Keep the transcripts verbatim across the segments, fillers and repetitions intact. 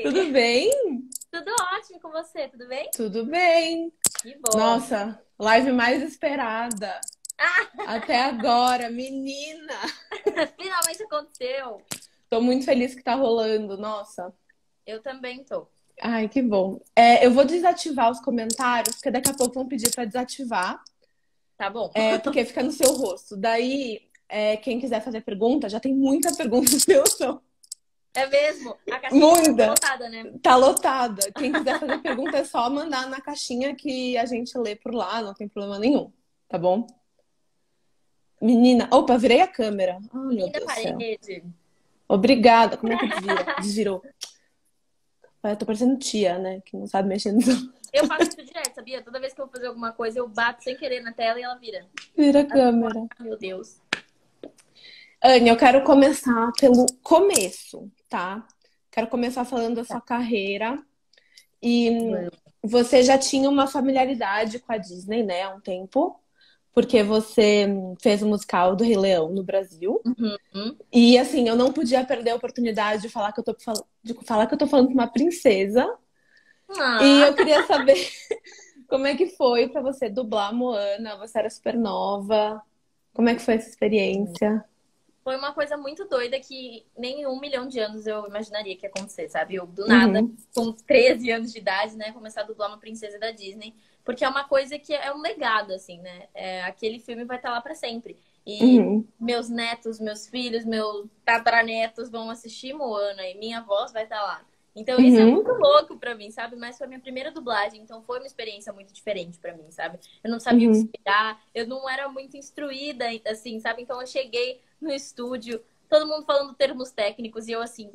Tudo bem? Tudo ótimo com você, tudo bem? Tudo bem. Que bom. Nossa, live mais esperada. Ah, Até agora, menina. finalmente aconteceu. Tô muito feliz que tá rolando, nossa. Eu também tô. Ai, que bom. É, eu vou desativar os comentários, porque daqui a pouco vão pedir pra desativar, Tá bom. é, porque fica no seu rosto. Daí, é, quem quiser fazer pergunta, já tem muita pergunta no seu som. É mesmo? A caixinha tá Muita. lotada, né? Tá lotada. Quem quiser fazer pergunta é só mandar na caixinha que a gente lê por lá, não tem problema nenhum, tá bom? Menina, opa, virei a câmera. Ai, meu Linda Deus do céu. parede. Obrigada. Como é que desvira? Desvirou. Eu tô parecendo tia, né? Que não sabe mexer no celular. Eu faço isso direto, sabia? Toda vez que eu vou fazer alguma coisa, eu bato sem querer na tela e ela vira. Vira a câmera. Meu Deus. Anne, eu quero começar pelo começo, tá? Quero começar falando da sua carreira. E você já tinha uma familiaridade com a Disney, né? Há um tempo. Porque você fez o musical do Rei Leão no Brasil. Uhum. E assim, eu não podia perder a oportunidade de falar que eu tô, fal- de falar que eu tô falando com uma princesa. E Ah, eu queria saber como é que foi pra você dublar a Moana. Você era super nova. Como é que foi essa experiência? foi uma coisa muito doida que nem um milhão de anos eu imaginaria que ia acontecer, sabe? Eu, do nada, Uhum, com treze anos de idade, né, começar a dublar uma princesa da Disney. Porque é uma coisa que é um legado, assim, né? É, aquele filme vai estar lá pra sempre. E uhum, meus netos, meus filhos, meus tataranetos vão assistir Moana e minha voz vai estar lá. Então isso é uhum, muito louco pra mim, sabe? Mas foi a minha primeira dublagem, então foi uma experiência muito diferente pra mim, sabe? Eu não sabia o que uhum. esperar, eu não era muito instruída, assim, sabe? Então eu cheguei no estúdio, todo mundo falando termos técnicos e eu assim,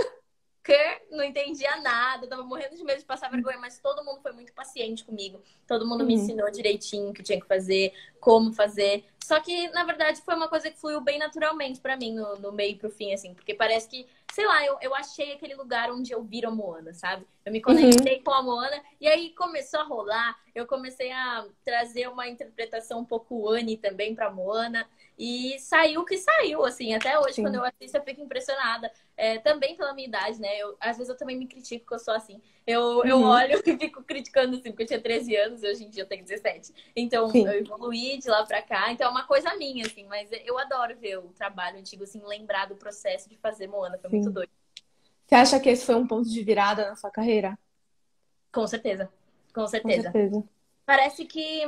que não entendia nada, eu tava morrendo de medo de passar vergonha, mas todo mundo foi muito paciente comigo. Todo mundo me Uhum, ensinou direitinho o que tinha que fazer, como fazer. Só que, na verdade, foi uma coisa que fluiu bem naturalmente pra mim no, no meio pro fim, assim, porque parece que, sei lá, eu, eu achei aquele lugar onde eu viro a Moana, sabe? Eu me uhum, conectei com a Moana e aí começou a rolar, eu comecei a trazer uma interpretação um pouco Annie também pra Moana. E saiu o que saiu, assim, até hoje, quando eu sim. assisto, eu fico impressionada. É, também pela minha idade, né? Eu, às vezes eu também me critico, porque eu sou assim. Eu, eu Uhum, olho e fico criticando, assim, porque eu tinha treze anos e hoje em dia eu tenho dezessete. Então, eu sim, evoluí de lá pra cá. Então, é uma coisa minha, assim. Mas eu adoro ver o trabalho antigo, assim, lembrar do processo de fazer Moana. Foi muito sim. doido. Você acha que esse foi um ponto de virada na sua carreira? Com certeza. Com Com certeza. certeza. Parece que...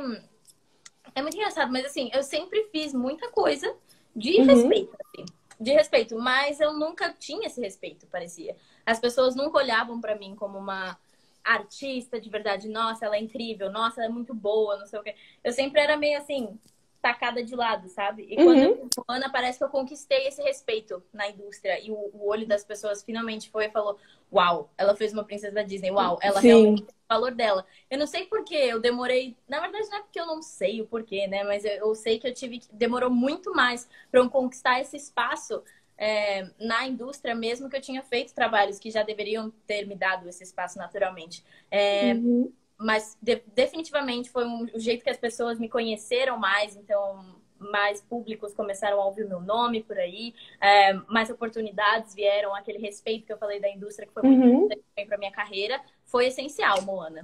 É muito engraçado, mas, assim, eu sempre fiz muita coisa de Uhum, respeito, assim. De respeito, mas eu nunca tinha esse respeito, parecia. As pessoas nunca olhavam pra mim como uma artista de verdade. Nossa, ela é incrível. Nossa, ela é muito boa, não sei o quê. Eu sempre era meio assim, tacada de lado, sabe? E quando eu uhum, fui Ana, parece que eu conquistei esse respeito na indústria. E o, o olho das pessoas finalmente foi e falou: Uau, ela fez uma princesa da Disney. Uau, ela realmente sim. tem o valor dela. Eu não sei por quê, eu demorei. Na verdade, não é porque eu não sei o porquê, né? Mas eu, eu sei que eu tive que. Demorou muito mais para eu conquistar esse espaço é, na indústria, mesmo que eu tinha feito trabalhos que já deveriam ter me dado esse espaço naturalmente. É, Uhum, mas de, definitivamente foi um, o jeito que as pessoas me conheceram mais, então mais públicos começaram a ouvir o meu nome por aí, é, mais oportunidades vieram, aquele respeito que eu falei da indústria, que foi muito uhum. importante para minha carreira, foi essencial, Moana.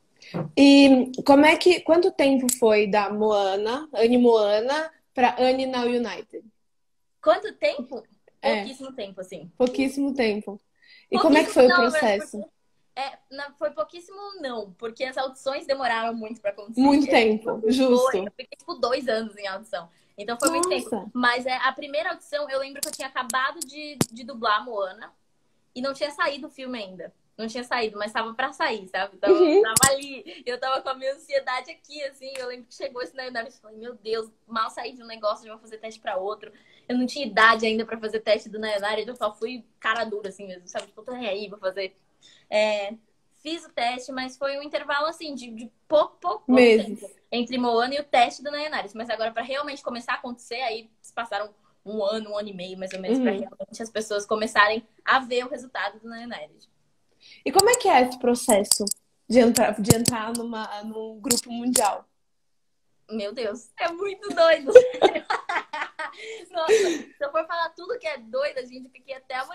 E como é que, quanto tempo foi da Moana, Anne Moana, pra Anne Now United? Quanto tempo? É, Pouquíssimo tempo, assim. pouquíssimo tempo. E como é que Pouquíssimo foi o não, mas porque processo? é, na- foi pouquíssimo não, porque as audições demoraram muito para acontecer. Muito É, tempo, foi, justo. eu fiquei tipo dois anos em audição. Então foi muito tempo. Nossa. Mas é, a primeira audição, eu lembro que eu tinha acabado de, de dublar a Moana e não tinha saído o filme ainda. Não tinha saído, mas tava pra sair, sabe? Tava, Uhum. tava ali. Eu tava com a minha ansiedade aqui, assim. Eu lembro que chegou esse Nayanara e falei, meu Deus, mal saí de um negócio, já vou fazer teste pra outro. Eu não tinha idade ainda pra fazer teste do Nayanara, eu só fui cara dura, assim mesmo, sabe? Tipo, tô aí, vou fazer. É, fiz o teste, mas foi um intervalo, assim, de, de pouco, pouco, pouco tempo Meses. entre Moana e o teste do Nayanara. Mas agora, pra realmente começar a acontecer, aí se passaram um ano, um ano e meio, mais ou menos, pra Uhum. realmente as pessoas começarem a ver o resultado do Nayanara. E como é que é esse processo de entrar, de entrar numa, num grupo mundial? Meu Deus, é muito doido. Nossa, se eu for falar tudo que é doido, a gente fica aqui até amanhã.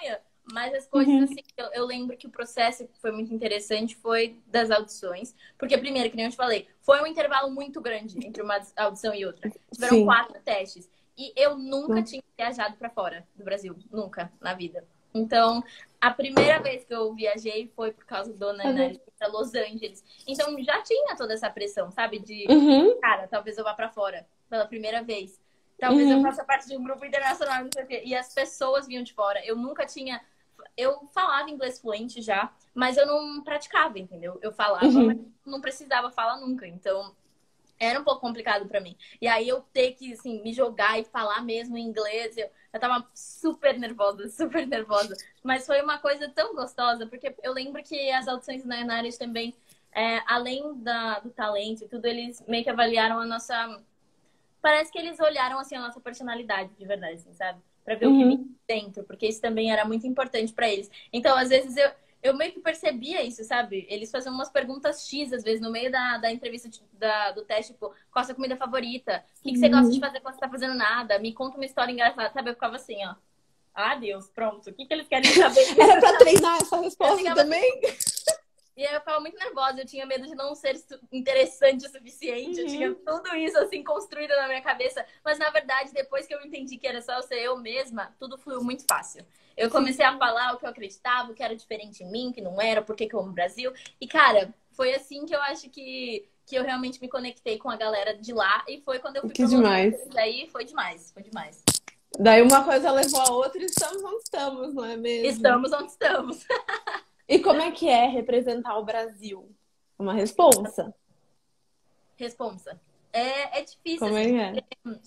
Mas as coisas, Uhum. assim, eu, eu lembro que o processo que foi muito interessante foi das audições. Porque, primeiro, que nem eu te falei, foi um intervalo muito grande entre uma audição e outra. Tiveram Sim. quatro testes. E eu nunca tinha viajado pra fora do Brasil. Nunca, na vida. Então, a primeira vez que eu viajei foi por causa do Nainari pra Los Angeles. Então, já tinha toda essa pressão, sabe? De, Uhum. cara, talvez eu vá pra fora pela primeira vez. Talvez eu Uhum. faça parte de um grupo internacional, não sei o quê. E as pessoas vinham de fora. Eu nunca tinha... Eu falava inglês fluente já, mas eu não praticava, entendeu? Eu falava, mas Uhum. não precisava falar nunca. Então, era um pouco complicado pra mim. E aí eu ter que, assim, me jogar e falar mesmo em inglês, eu, eu tava super nervosa, super nervosa. Mas foi uma coisa tão gostosa, porque eu lembro que as audições na Enares também, é, além da, do talento e tudo, eles meio que avaliaram a nossa... Parece que eles olharam, assim, a nossa personalidade, de verdade, assim, sabe? Pra ver o que vinha Uhum. dentro, porque isso também era muito importante pra eles. Então, às vezes, eu, eu meio que percebia isso, sabe? Eles faziam umas perguntas X, às vezes, no meio da, da entrevista de- da, do teste, tipo, qual a sua comida favorita? O que, que você gosta de Uhum. fazer quando você tá fazendo nada? Me conta uma história engraçada, sabe? Eu ficava assim, ó. Ah, Deus, pronto. O que, que eles querem saber disso, Era pra sabe? treinar essa Eu resposta ficava assim, também? e aí eu ficava muito nervosa, eu tinha medo de não ser su- interessante o suficiente, eu tinha Uhum. tudo isso assim construído na minha cabeça, mas na verdade, depois que eu entendi que era só eu ser eu mesma, tudo fluiu muito fácil. Eu comecei a falar o que eu acreditava, o que era diferente em mim, o que não era, por que que eu amo o Brasil. E cara, foi assim que eu acho que, que eu realmente me conectei com a galera de lá, e foi quando eu fui Que pra Los demais. Angeles, aí foi demais, foi demais. Daí uma coisa levou a outra e estamos onde estamos, não é mesmo? Estamos onde estamos. E como é que é representar o Brasil? Uma responsa. Responsa. É, é difícil, Como é assim. que é?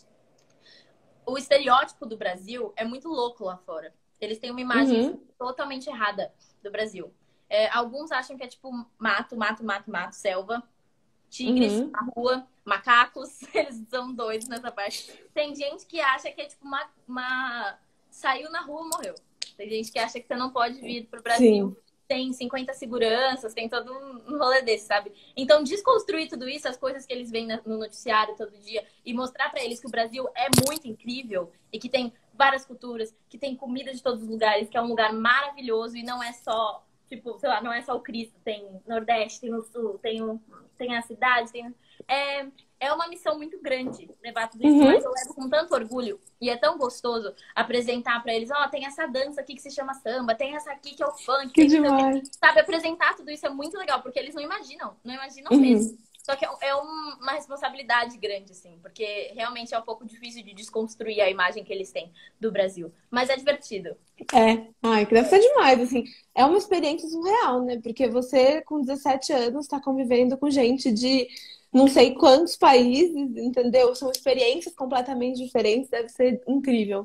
O estereótipo do Brasil é muito louco lá fora. Eles têm uma imagem Uhum. totalmente errada do Brasil. É, alguns acham que é tipo mato, mato, mato, mato, selva, tigres Uhum. na rua, macacos. Eles são doidos nessa parte. Tem gente que acha que é tipo uma, uma... saiu na rua, morreu. Tem gente que acha que você não pode vir pro Brasil. Sim. Tem cinquenta seguranças, tem todo um rolê desse, sabe? Então, desconstruir tudo isso, as coisas que eles veem no noticiário todo dia, e mostrar pra eles que o Brasil é muito incrível e que tem várias culturas, que tem comida de todos os lugares, que é um lugar maravilhoso e não é só, tipo, sei lá, não é só o Cristo, tem Nordeste, tem o Sul, tem, o, tem a cidade, tem... É, é uma missão muito grande levar tudo isso, mas Uhum. eu levo com tanto orgulho e é tão gostoso apresentar pra eles, ó, oh, tem essa dança aqui que se chama samba, tem essa aqui que é o funk, Que tem não sei o quê. demais. Sabe, apresentar tudo isso é muito legal, porque eles não imaginam, não imaginam mesmo. Uhum. Só que é é um- uma responsabilidade grande, assim, porque realmente é um pouco difícil de desconstruir a imagem que eles têm do Brasil. Mas é divertido. É. Ai, que deve ser demais, assim. É uma experiência surreal, né? Porque você, com dezessete anos, está convivendo com gente de não sei quantos países, entendeu? São experiências completamente diferentes, deve ser incrível.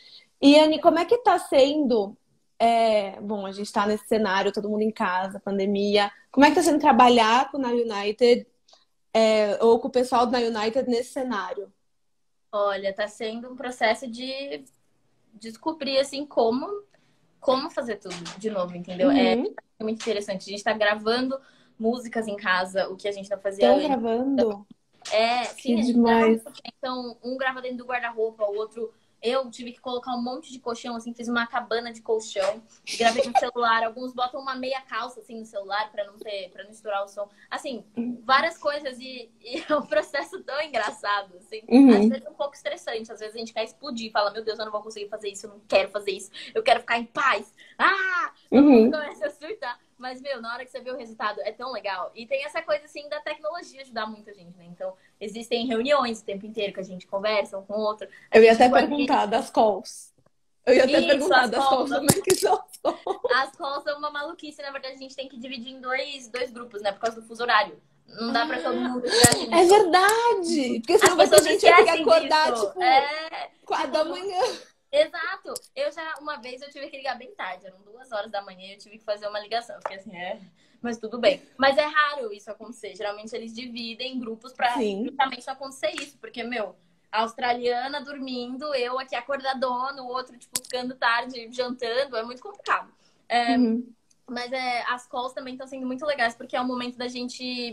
E, Anne, como é que tá sendo? É, bom, a gente tá nesse cenário, todo mundo em casa, pandemia. Como é que tá sendo trabalhar com na United, é, ou com o pessoal da United nesse cenário? Olha, tá sendo um processo de descobrir, assim, como, como fazer tudo de novo, entendeu? É Uhum. muito interessante. A gente tá gravando músicas em casa, o que a gente não fazia Estão antes. gravando? É, Que sim, a gente grava demais. muito. Então, um grava dentro do guarda-roupa, o outro. Eu tive que colocar um monte de colchão, assim, fiz uma cabana de colchão, gravei no celular. Alguns botam uma meia calça, assim, no celular pra não ter, para não estourar o som. Assim, várias coisas e, e é um processo tão engraçado, assim. Às Uhum. vezes é um pouco estressante, às vezes a gente quer explodir, fala, meu Deus, eu não vou conseguir fazer isso, eu não quero fazer isso, eu quero ficar em paz. Ah! Todo mundo Uhum. começa a surtar. Mas, meu, na hora que você vê o resultado, é tão legal. E tem essa coisa, assim, da tecnologia ajudar muita gente, né? Então, existem reuniões o tempo inteiro que a gente conversa um com o outro. A Eu ia gente até planeja. perguntar das calls. Eu ia até Isso, perguntar as das calls, calls. como é que são as calls? As calls são uma maluquice. Na verdade, a gente tem que dividir em dois, dois grupos, né? Por causa do fuso horário. Não dá pra todo Ah, mundo ligar é junto. verdade! Porque As senão vai ter pessoas gente que vai ter que esquecem acordar, disso. tipo, É, quatro tipo, da manhã. exato. Eu já, uma vez, eu tive que ligar bem tarde. Eram duas horas da manhã e eu tive que fazer uma ligação. Eu fiquei assim, é... Mas tudo bem. Mas é raro isso acontecer. Geralmente eles dividem em grupos pra Sim. justamente não acontecer isso. Porque, meu, a australiana dormindo, eu aqui acordadona, o outro, tipo, ficando tarde, jantando. É muito complicado. É, Uhum. mas é, as calls também estão sendo muito legais, porque é o momento da gente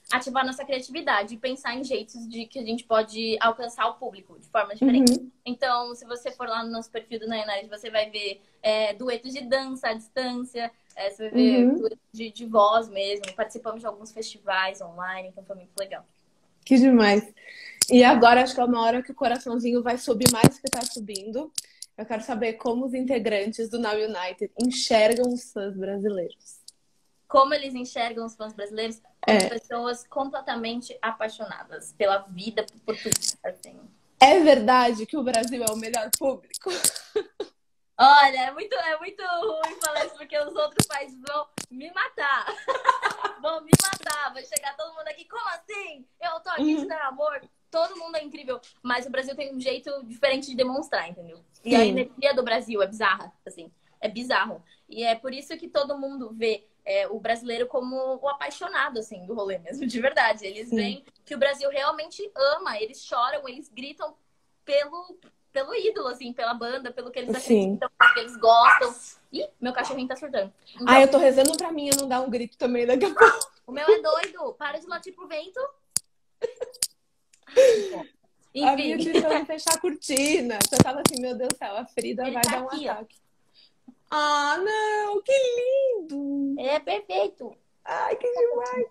ativar nossa criatividade e pensar em jeitos de que a gente pode alcançar o público de forma diferente. Uhum. Então, se você for lá no nosso perfil do Nayanara, você vai ver é, duetos de dança à distância, é, você vai ver Uhum. duetos de, de voz mesmo. Participamos de alguns festivais online, então foi muito legal. Que demais. E agora acho que é uma hora que o coraçãozinho vai subir mais que tá subindo. Eu quero saber como os integrantes do Now United enxergam os fãs brasileiros. Como eles enxergam os fãs brasileiros? Como É. pessoas completamente apaixonadas pela vida, por tudo. Assim. É verdade que o Brasil é o melhor público? Olha, é muito, é muito ruim falar isso, porque os outros países vão me matar. Vão me matar. Vai chegar todo mundo aqui, como assim? Eu tô aqui Uhum. te dar amor. Todo mundo é incrível. Mas o Brasil tem um jeito diferente de demonstrar, entendeu? E Sim. a energia do Brasil é bizarra, assim. É bizarro. E é por isso que todo mundo vê é, o brasileiro como o apaixonado, assim, do rolê mesmo, de verdade. Eles Sim. veem que o Brasil realmente ama. Eles choram, eles gritam pelo... pelo ídolo, assim, pela banda, pelo que eles acreditam, pelo que eles gostam. Ih, meu cachorrinho tá surtando. Então, ah, eu tô rezando pra mim eu não dar um grito também daqui a pouco. o meu é doido. Para de latir pro vento. Enfim. A minha tentando fechar a cortina. Você tava assim, meu Deus do céu, a Frida Ele vai tá dar um aqui, ataque. Ó. Ah, não, que lindo! É perfeito. Ai, que demais!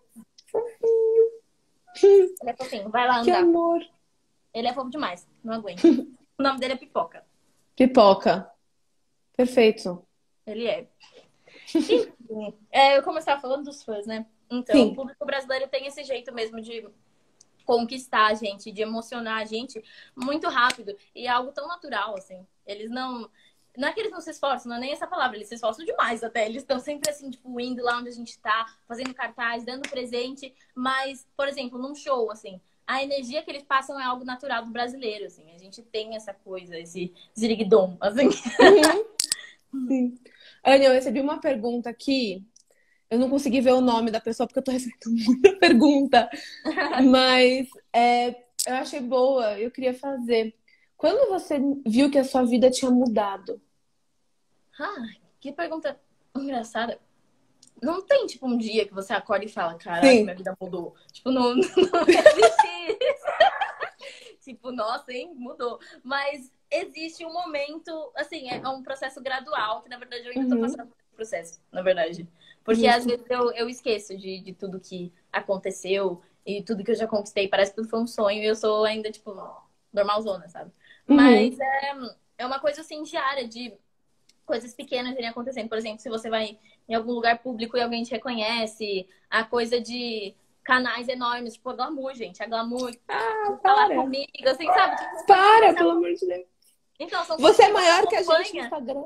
Fofinho. Ele é fofinho. Vai lá Que andar. amor. Ele é fofo demais. Não aguento. O nome dele é Pipoca. Pipoca. Perfeito. Ele é. Enfim, é, eu começava falando dos fãs, né? Então, Sim. O público brasileiro tem esse jeito mesmo de conquistar a gente, de emocionar a gente muito rápido. E é algo tão natural, assim. Eles não... Não é que eles não se esforçam, não é nem essa palavra. Eles se esforçam demais até. Eles estão sempre assim, tipo, indo lá onde a gente tá, fazendo cartaz, dando presente. Mas, por exemplo, num show, assim, a energia que eles passam é algo natural do brasileiro, assim. A gente tem essa coisa, esse ziriguidom, assim. Uhum. Sim. Ana, eu recebi uma pergunta aqui. Eu não consegui ver o nome da pessoa porque eu tô recebendo muita pergunta. Mas é, eu achei boa, eu queria fazer. Quando você viu que a sua vida tinha mudado? Ah, que pergunta engraçada. Não tem, tipo, um dia que você acorda e fala, caraca, Sim. minha vida mudou. Tipo, não, não existe isso. Tipo, nossa, hein, mudou. Mas existe um momento, assim, é um processo gradual, que na verdade eu ainda tô Uhum. passando por esse processo, na verdade. Porque Justo. às vezes eu, eu esqueço de, de tudo que aconteceu e tudo que eu já conquistei. Parece que tudo foi um sonho e eu sou ainda, tipo, normalzona, sabe? Mas Uhum. é, é uma coisa, assim, diária de coisas pequenas irem acontecendo. Por exemplo, se você vai em algum lugar público e alguém te reconhece, a coisa de canais enormes, tipo a Glamour, gente. A Glamour Ah, falar para! comigo, assim, sabe? Tipo, são coisas que Para, você... pelo amor de Deus. Então, são coisas Você é que você maior que a gente no acompanha, Instagram.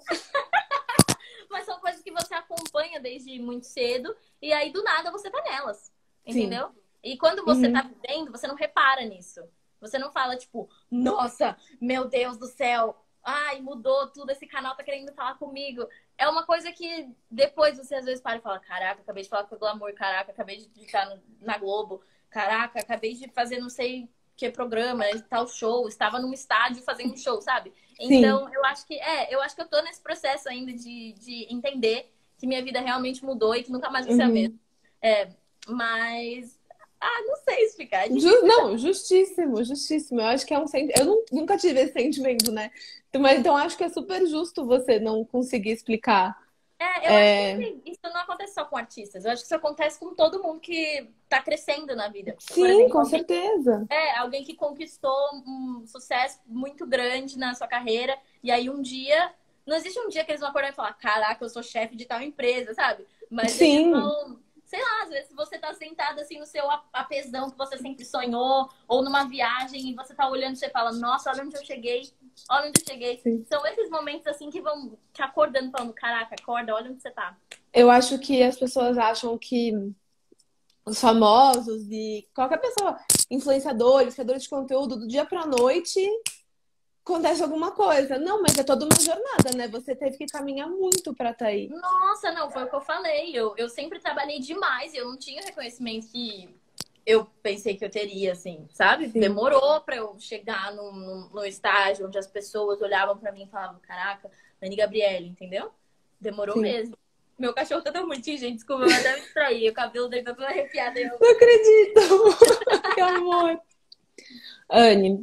mas são coisas que você acompanha desde muito cedo, e aí do nada você tá nelas, Sim. entendeu? E quando você Uhum. tá vivendo, você não repara nisso. Você não fala, tipo, nossa, meu Deus do céu, ai, mudou tudo, esse canal tá querendo falar comigo. É uma coisa que depois você às vezes para e fala, caraca, acabei de falar com o Glamour, caraca, acabei de estar no- na Globo, caraca, acabei de fazer não sei que programa, tal show, estava num estádio fazendo um show, sabe? Sim. Então, eu acho que, é, eu acho que eu tô nesse processo ainda de, de entender que minha vida realmente mudou e que nunca mais vai ser a mesma. Uhum. É, mas, ah, não sei explicar, é Ju- difícil. Não, justíssimo, justíssimo. Eu acho que é um sentimento. Eu nu- nunca tive esse sentimento, né? Então, mas então acho que é super justo você não conseguir explicar. É, eu acho que É... assim, isso não acontece só com artistas. Eu acho que isso acontece com todo mundo que tá crescendo na vida. Por Sim, exemplo, com alguém, certeza. é, alguém que conquistou um sucesso muito grande na sua carreira, e aí um dia. Não existe um dia que eles vão acordar e falar, caraca, eu sou chefe de tal empresa, sabe? Mas eles Sim, vão. Sei lá, às vezes você tá sentado assim no seu a- apesão que você sempre sonhou, ou numa viagem, e você tá olhando e você fala, nossa, olha onde eu cheguei, olha onde eu cheguei. sim. São esses momentos assim que vão te acordando, falando, caraca, acorda, olha onde você tá. Eu acho que as pessoas acham que os famosos e qualquer pessoa, influenciadores, criadores de conteúdo, do dia pra noite acontece alguma coisa. Não, mas é toda uma jornada, né? Você teve que caminhar muito pra estar aí. Nossa, não, foi o que eu falei. Eu, eu sempre trabalhei demais, eu não tinha o reconhecimento que eu pensei que eu teria, assim, sabe? Sim. Demorou pra eu chegar no, no, no estágio onde as pessoas olhavam pra mim e falavam, caraca, Nani Gabriele, entendeu? Demorou Sim. mesmo. Meu cachorro tá tão bonitinho, gente. Desculpa, eu até me distraí. O cabelo dele tá todo arrepiado. Eu... Não acredito! Que amor! Anne,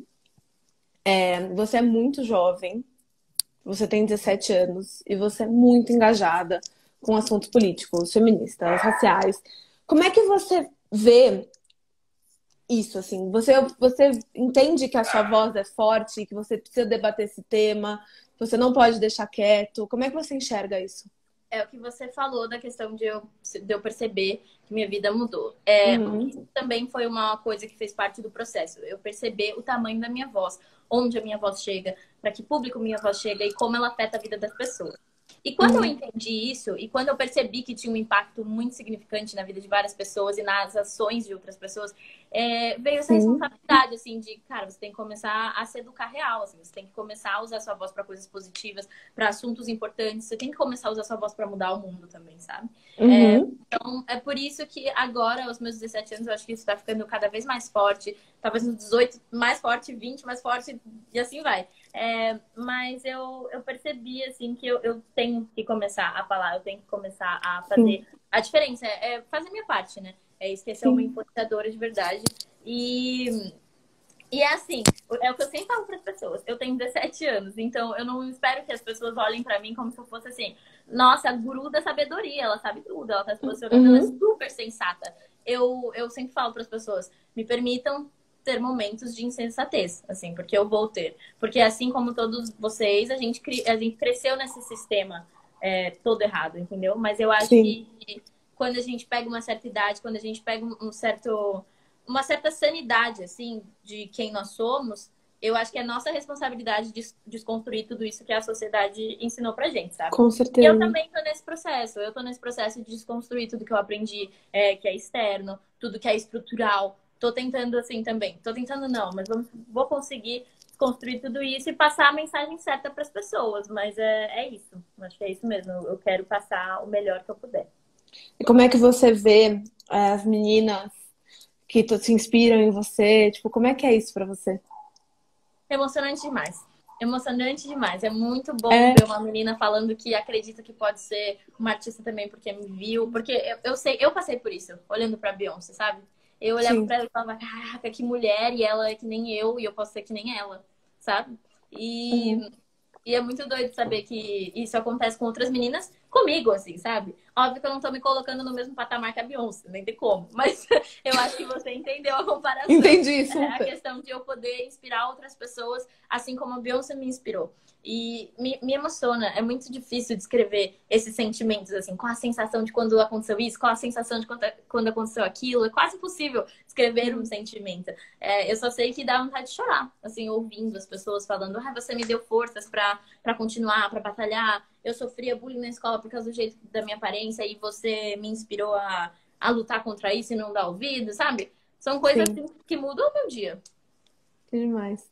é, você é muito jovem, você tem dezessete anos e você é muito engajada com assuntos políticos, feministas, raciais. Como é que você vê isso, assim? Você, você entende que a sua voz é forte, que você precisa debater esse tema, que você não pode deixar quieto? Como é que você enxerga isso? É o que você falou da questão de eu, de eu perceber que minha vida mudou. É, Uhum. isso também foi uma coisa que fez parte do processo. Eu perceber o tamanho da minha voz, onde a minha voz chega, para que público minha voz chega e como ela afeta a vida das pessoas. E quando eu Uhum. entendi isso, e quando eu percebi que tinha um impacto muito significante na vida de várias pessoas e nas ações de outras pessoas, é, veio essa Sim. responsabilidade, assim, de, cara, você tem que começar a se educar real, assim, você tem que começar a usar sua voz para coisas positivas, para assuntos importantes, você tem que começar a usar sua voz para mudar o mundo também, sabe? É, Uhum. então, é por isso que agora, aos meus dezessete anos, eu acho que isso tá ficando cada vez mais forte, talvez nos dezoito mais forte, vinte mais forte, e assim vai. É, mas eu, eu percebi, assim, que eu, eu tenho que começar a falar, eu tenho que começar a fazer Sim. a diferença, é, é fazer minha parte, né? É esquecer uma Sim. influenciadora de verdade. E, e é assim, é o que eu sempre falo para as pessoas. Eu tenho dezessete anos, então eu não espero que as pessoas olhem para mim como se eu fosse assim, nossa, a guru da sabedoria, ela sabe tudo, ela tá se posicionando, ela é Uhum. super sensata. Eu, eu sempre falo para as pessoas, me permitam ter momentos de insensatez, assim, porque eu vou ter. Porque assim como todos vocês, a gente, a gente cresceu nesse sistema é, todo errado, entendeu? Mas eu acho Sim. que quando a gente pega uma certa idade, quando a gente pega um certo, uma certa sanidade, assim, de quem nós somos, eu acho que é nossa responsabilidade de desconstruir tudo isso que a sociedade ensinou pra gente, sabe? Com E eu certeza. também tô nesse processo. Eu tô nesse processo de desconstruir tudo que eu aprendi, é, que é externo, tudo que é estrutural. Tô tentando assim também. Tô tentando não, mas vamos, vou conseguir construir tudo isso e passar a mensagem certa para as pessoas. Mas é, é isso. Acho que é isso mesmo. Eu quero passar o melhor que eu puder. E como é que você vê é, as meninas que tu- se inspiram em você? Tipo, como é que é isso pra você? Emocionante demais. Emocionante demais. É muito bom É, ver uma menina falando que acredita que pode ser uma artista também porque me viu. Porque eu, eu sei, eu passei por isso, olhando pra Beyoncé, sabe? Eu olhava sim, pra ela e falava, caraca, que mulher, e ela é que nem eu, e eu posso ser que nem ela, sabe? E uhum, E é muito doido saber que isso acontece com outras meninas comigo, assim, sabe? Óbvio que eu não tô me colocando no mesmo patamar que a Beyoncé, nem tem como. Mas eu acho que você entendeu a comparação. entendi, É a super. questão de eu poder inspirar outras pessoas, assim como a Beyoncé me inspirou. E me, me emociona, é muito difícil descrever esses sentimentos, assim, qual a sensação de quando aconteceu isso, qual a sensação de quando, quando aconteceu aquilo. É quase impossível descrever um Uhum. sentimento. É, eu só sei que dá vontade de chorar, assim, ouvindo as pessoas falando, ah, você me deu forças pra, pra continuar, pra batalhar. Eu sofria bullying na escola por causa do jeito da minha aparência e você me inspirou a, a lutar contra isso e não dar ouvido, sabe? São coisas Sim, assim, que mudam o meu dia. que demais.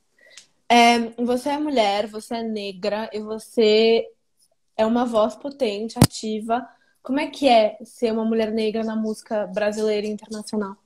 É, você é mulher, você é negra e você é uma voz potente, ativa. Como é que é ser uma mulher negra na música brasileira e internacional?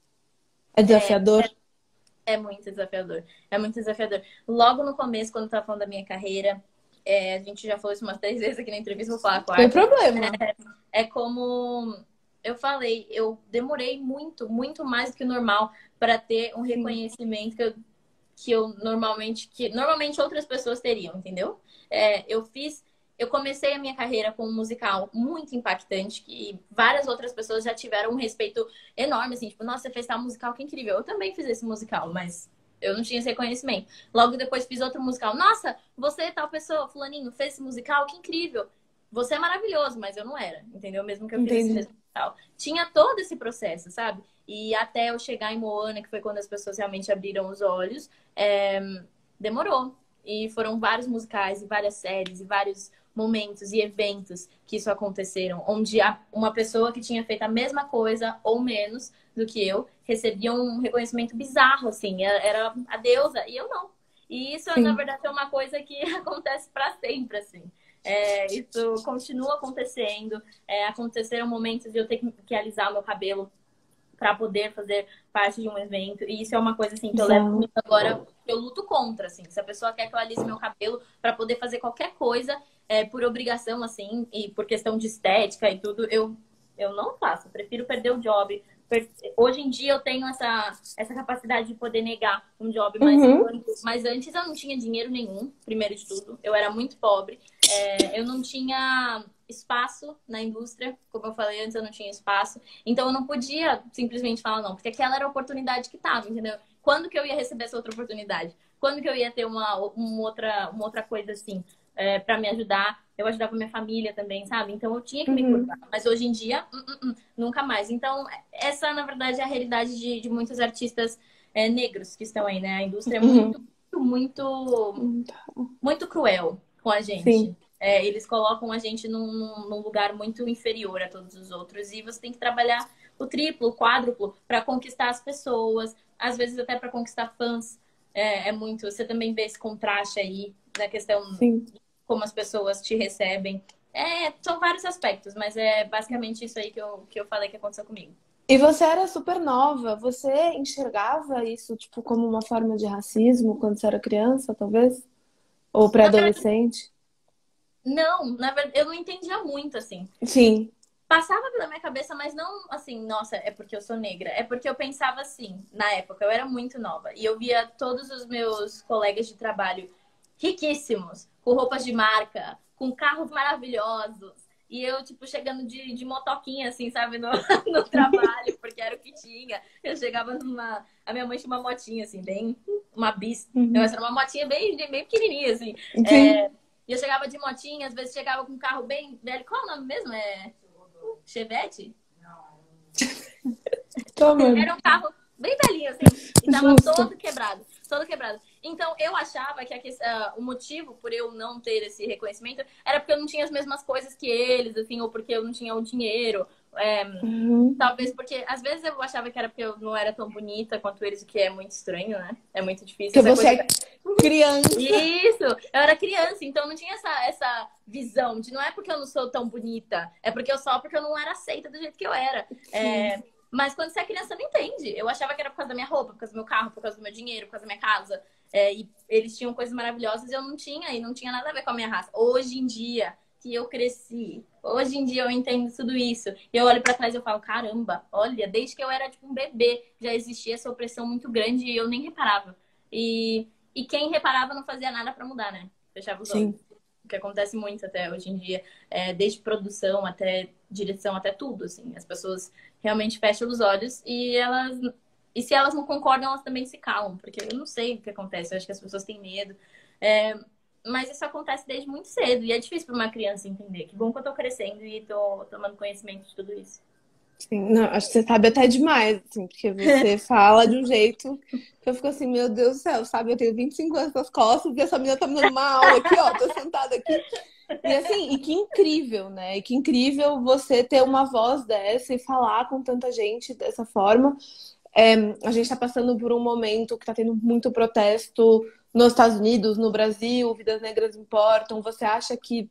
É É, desafiador? é muito desafiador. É muito desafiador. Logo no começo, quando eu tava falando da minha carreira, é, a gente já falou isso umas três vezes aqui na entrevista, vou falar a Tem quarta. problema. É como eu falei, eu demorei muito, muito mais do que o normal para ter um Sim, reconhecimento que eu, que eu normalmente, que normalmente outras pessoas teriam, entendeu? É, eu fiz, eu comecei a minha carreira com um musical muito impactante, que várias outras pessoas já tiveram um respeito enorme, assim, tipo, nossa, você fez tal musical, que incrível. Eu também fiz esse musical, mas eu não tinha esse reconhecimento. Logo depois fiz outro musical. Nossa, você, tal pessoa, fulaninho, fez esse musical, que incrível. Você é maravilhoso, mas eu não era, entendeu? Mesmo que eu fizesse entendi. mesmo musical. Tinha todo esse processo, sabe? E até eu chegar em Moana, que foi quando as pessoas realmente abriram os olhos, é, demorou. E foram vários musicais, e várias séries, e vários momentos e eventos que isso aconteceram, onde uma pessoa que tinha feito a mesma coisa ou menos do que eu recebia um reconhecimento bizarro, assim, era a deusa, e eu não. E isso, na Sim, verdade, é uma coisa que acontece para sempre, assim. É, isso continua acontecendo. É, aconteceram momentos de eu ter que alisar o meu cabelo para poder fazer parte de um evento. E isso é uma coisa assim que eu levo bizarro. comigo agora, que eu luto contra, assim. Se a pessoa quer que eu alise meu cabelo para poder fazer qualquer coisa, é, por obrigação, assim, e por questão de estética e tudo, eu, eu não faço. Eu prefiro perder o job. Hoje em dia eu tenho essa, essa capacidade de poder negar um job, mas, Uhum. mas antes eu não tinha dinheiro nenhum, primeiro de tudo. Eu era muito pobre. É, eu não tinha espaço na indústria, como eu falei antes, eu não tinha espaço. Então eu não podia simplesmente falar não, porque aquela era a oportunidade que tava, entendeu? Quando que eu ia receber essa outra oportunidade? Quando que eu ia ter uma, uma, outra, uma outra coisa assim, é, para me ajudar? Eu ajudava minha família também, sabe? Então eu tinha que me Uhum. curvar. Mas hoje em dia, hum, hum, hum, nunca mais. Então, essa, na verdade, é a realidade de, de muitos artistas é, negros que estão aí, né? A indústria é Uhum. muito, muito, Uhum. muito cruel com a Sim. gente. É, eles colocam a gente num, num lugar muito inferior a todos os outros. E você tem que trabalhar o triplo, o quádruplo para conquistar as pessoas, às vezes até para conquistar fãs. É, é muito. Você também vê esse contraste aí na questão Sim. de como as pessoas te recebem. É, são vários aspectos, mas é basicamente isso aí que eu, que eu falei que aconteceu comigo. E você era super nova, você enxergava isso, tipo, como uma forma de racismo quando você era criança, talvez? Ou Na verdade, pré-adolescente? não, na verdade, eu não entendia muito, assim. Sim. Passava pela minha cabeça, mas não assim, nossa, é porque eu sou negra. É porque eu pensava assim, na época, eu era muito nova. E eu via todos os meus colegas de trabalho riquíssimos, com roupas de marca, com carros maravilhosos. E eu, tipo, chegando de, de motoquinha, assim, sabe, no, no trabalho, porque era o que tinha. Eu chegava numa. A minha mãe tinha uma motinha, assim, bem. Uma bis. Então, Uhum. essa era uma motinha bem, bem pequenininha, assim. Sim. É, e eu chegava de motinha, às vezes chegava com um carro bem velho. Qual é o nome mesmo? É. Chevette? Toma. Era um carro bem velhinho, assim, e tava Justo. todo quebrado, todo quebrado. Então, eu achava que a, uh, o motivo por eu não ter esse reconhecimento era porque eu não tinha as mesmas coisas que eles, assim, ou porque eu não tinha o dinheiro. É, Uhum. talvez porque, às vezes eu achava que era porque eu não era tão bonita quanto eles, o que é muito estranho, né? É muito difícil Que essa você coisa. é criança. Isso! Eu era criança, então não tinha essa, essa visão de não é porque eu não sou tão bonita, é porque eu só porque eu não era aceita do jeito que eu era. Sim. É, mas quando você é criança, não entende. Eu achava que era por causa da minha roupa, por causa do meu carro, por causa do meu dinheiro, por causa da minha casa. É, e eles tinham coisas maravilhosas e eu não tinha, e não tinha nada a ver com a minha raça. Hoje em dia, que eu cresci, hoje em dia eu entendo tudo isso. E eu olho pra trás e eu falo, caramba, olha, desde que eu era tipo um bebê, já existia essa opressão muito grande e eu nem reparava. E, e quem reparava não fazia nada pra mudar, né? Fechava os olhos. Sim. O que acontece muito até hoje em dia, é, desde produção até direção, até tudo, assim. As pessoas realmente fecham os olhos e elas... E se elas não concordam, elas também se calam, porque eu não sei o que acontece, eu acho que as pessoas têm medo. É, mas isso acontece desde muito cedo e é difícil para uma criança entender. Que bom que eu tô crescendo e tô tomando conhecimento de tudo isso. Sim. Não, acho que você sabe até demais, assim, porque você fala de um jeito que eu fico assim, meu Deus do céu, sabe? Eu tenho vinte e cinco anos nas costas e essa menina tá me dando uma aula aqui, ó, tô sentada aqui. E assim, e que incrível, né? E que incrível você ter uma voz dessa e falar com tanta gente dessa forma. É, a gente está passando por um momento que está tendo muito protesto nos Estados Unidos, no Brasil, vidas negras importam. Você acha que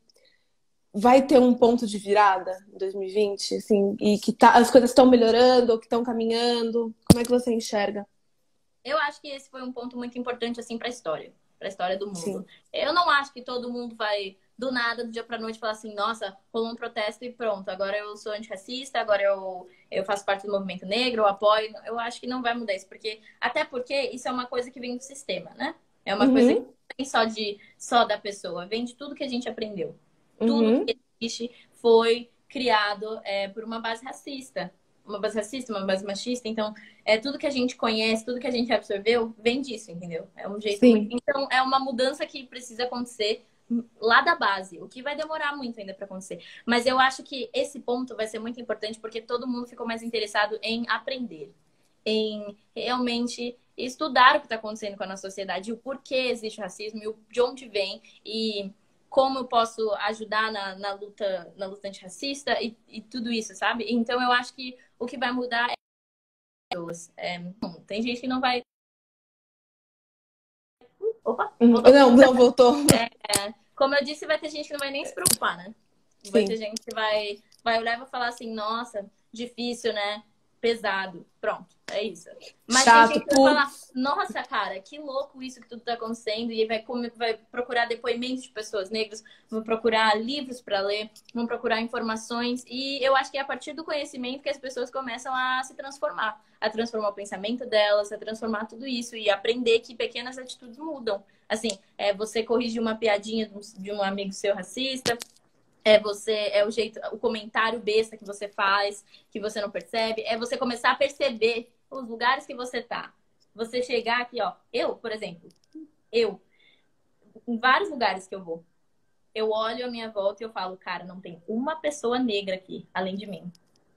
vai ter um ponto de virada em dois mil e vinte, assim, e que tá, as coisas estão melhorando ou que estão caminhando? Como é que você enxerga? Eu acho que esse foi um ponto muito importante, assim, para a história, para a história do mundo. Sim. Eu não acho que todo mundo vai, do nada, do dia para noite, falar assim, nossa, rolou um protesto e pronto, agora eu sou antirracista, agora eu, eu faço parte do movimento negro, eu apoio. Eu acho que não vai mudar isso, porque, até porque isso é uma coisa que vem do sistema, né? É uma coisa que Uhum, não vem só, de, só da pessoa, vem de tudo que a gente aprendeu. Tudo uhum, que existe foi criado é, por uma base racista. Uma base racista, uma base machista. Então, é tudo que a gente conhece, tudo que a gente absorveu, vem disso, entendeu? É um jeito muito. sim. Então, é uma mudança que precisa acontecer lá da base, o que vai demorar muito ainda para acontecer. Mas eu acho que esse ponto vai ser muito importante porque todo mundo ficou mais interessado em aprender, em realmente estudar o que está acontecendo com a nossa sociedade, o porquê existe o racismo, e o, de onde vem e como eu posso ajudar na, na luta na luta antirracista e, e tudo isso, sabe? Então eu acho que o que vai mudar é pessoas. É, tem gente que não vai. Opa, Uhum. voltou. Não, não voltou. É, como eu disse, vai ter gente que não vai nem se preocupar, né? Vai ter Sim. gente que vai, vai olhar e vai falar assim, nossa, difícil, né? Pesado. Pronto. É isso. Mas tem Chato, gente que vai falar, putz. nossa, cara, que louco isso que tudo tá acontecendo. E vai, come- vai procurar depoimentos de pessoas negras, vão procurar livros para ler, vão procurar informações. E eu acho que é a partir do conhecimento que as pessoas começam a se transformar. A transformar o pensamento delas, a transformar tudo isso. E aprender que pequenas atitudes mudam. Assim, é você corrigir uma piadinha de um, de um amigo seu racista. É você, é o jeito, o comentário besta que você faz, que você não percebe. É você começar a perceber os lugares que você tá. Você chegar aqui, ó. Eu, por exemplo, eu, em vários lugares que eu vou, eu olho a minha volta e eu falo, cara, não tem uma pessoa negra aqui, além de mim.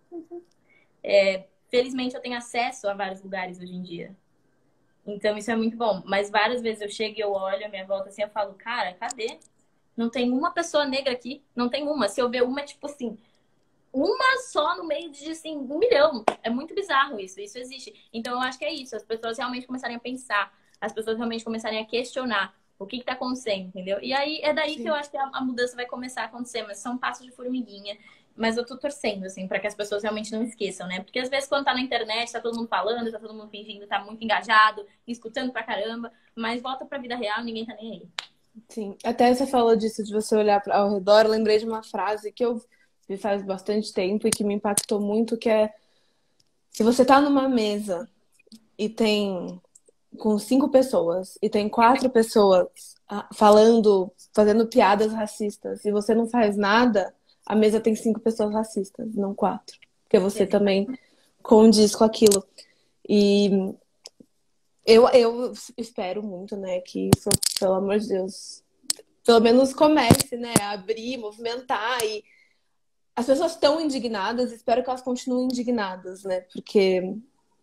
É, felizmente eu tenho acesso a vários lugares hoje em dia. Então isso é muito bom. Mas várias vezes eu chego e eu olho a minha volta assim, eu falo, cara, cadê? Não tem uma pessoa negra aqui. Não tem uma. Se eu ver uma, é tipo assim, uma só no meio de, assim, um milhão. É muito bizarro isso. Isso existe. Então, eu acho que é isso. As pessoas realmente começarem a pensar. As pessoas realmente começarem a questionar o que está acontecendo, entendeu? E aí, é daí que eu Sim. acho que a, a mudança vai começar a acontecer. Mas são passos de formiguinha. Mas eu tô torcendo, assim, para que as pessoas realmente não esqueçam, né? Porque às vezes quando tá na internet, tá todo mundo falando, tá todo mundo fingindo, tá muito engajado, escutando pra caramba. Mas volta pra vida real, ninguém tá nem aí. Sim, até você falou disso de você olhar pra- ao redor, eu lembrei de uma frase que eu vi faz bastante tempo e que me impactou muito, que é se você tá numa mesa e tem com cinco pessoas e tem quatro pessoas ah, falando, fazendo piadas racistas e você não faz nada, a mesa tem cinco pessoas racistas, não quatro, porque você também condiz com aquilo. E eu, eu espero muito, né, que isso, pelo amor de Deus, pelo menos comece, né, a abrir, movimentar e as pessoas estão indignadas, espero que elas continuem indignadas, né, porque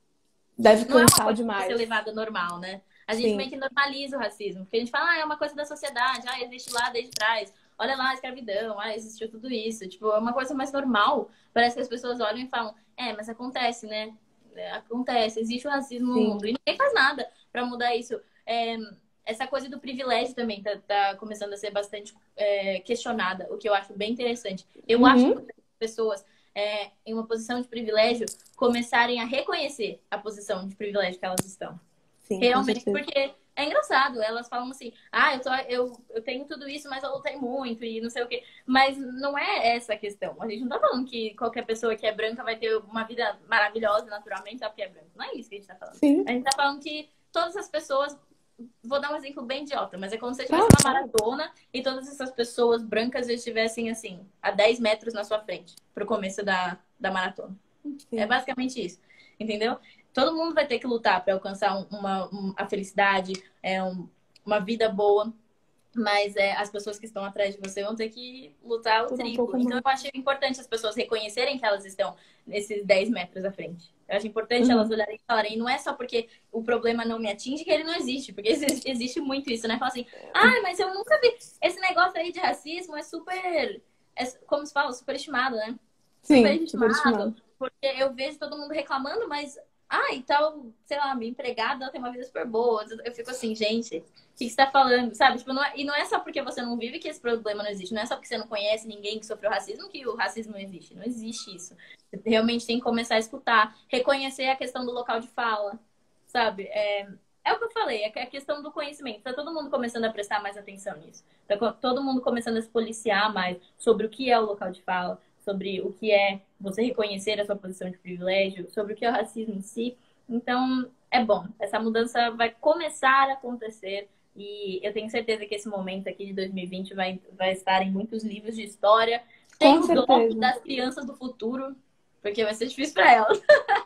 deve Não é uma cansar coisa pra ser demais. levada normal, né? A gente meio Sim, que normaliza o racismo. Porque a gente fala, ah, é uma coisa da sociedade, ah, existe lá desde trás. Olha lá a escravidão, ah, existiu tudo isso. Tipo, é uma coisa mais normal. Parece que as pessoas olham e falam, é, mas acontece, né? É, acontece, existe o racismo no mundo. E sim. ninguém faz nada pra mudar isso. É, essa coisa do privilégio também tá, tá começando a ser bastante é, questionada, o que eu acho bem interessante. Eu acho Uhum. importante as pessoas é, em uma posição de privilégio começarem a reconhecer a posição de privilégio que elas estão. Sim, com Realmente, certeza. porque é engraçado. Elas falam assim, ah, eu, tô, eu, eu tenho tudo isso, mas eu lutei muito e não sei o quê. Mas não é essa a questão. A gente não tá falando que qualquer pessoa que é branca vai ter uma vida maravilhosa naturalmente só porque é branca. Não é isso que a gente tá falando. Sim. A gente tá falando que todas as pessoas... Vou dar um exemplo bem idiota, mas é como se você tivesse Tá, uma fala. maratona e todas essas pessoas brancas estivessem, assim, a dez metros na sua frente, pro começo da, da maratona. É Sim. basicamente isso, entendeu? Todo mundo vai ter que lutar para alcançar um- uma, um- a felicidade, é, um- uma vida boa, mas é, as pessoas que estão atrás de você vão ter que lutar o Tudo um triplo. pouco Então, eu mais. acho importante as pessoas reconhecerem que elas estão nesses dez metros à frente. Eu acho importante elas Uhum. olharem e falarem, não é só porque o problema não me atinge que ele não existe, porque existe, existe muito isso, né? Falar assim, ah, mas eu nunca vi. Esse negócio aí de racismo é super, é, como se fala, superestimado, né? Sim, Superestimado, superestimado. porque eu vejo todo mundo reclamando, mas, ah, e tal, sei lá, minha empregada ela tem uma vida super boa. Eu fico assim, gente, o que você tá falando, sabe? Tipo, não é, e não é só porque você não vive que esse problema não existe, não é só porque você não conhece ninguém que sofreu racismo que o racismo não existe. Não existe isso. Você realmente tem que começar a escutar, reconhecer a questão do local de fala, sabe? É, é o que eu falei, é a questão do conhecimento. Tá todo mundo começando a prestar mais atenção nisso. Tá todo mundo começando a se policiar mais sobre o que é o local de fala, sobre o que é você reconhecer a sua posição de privilégio, sobre o que é o racismo em si. Então, é bom. Essa mudança vai começar a acontecer e eu tenho certeza que esse momento aqui de dois mil e vinte vai, vai estar em muitos livros de história. Com Tenho dó certeza. das crianças do futuro, porque vai ser difícil para elas.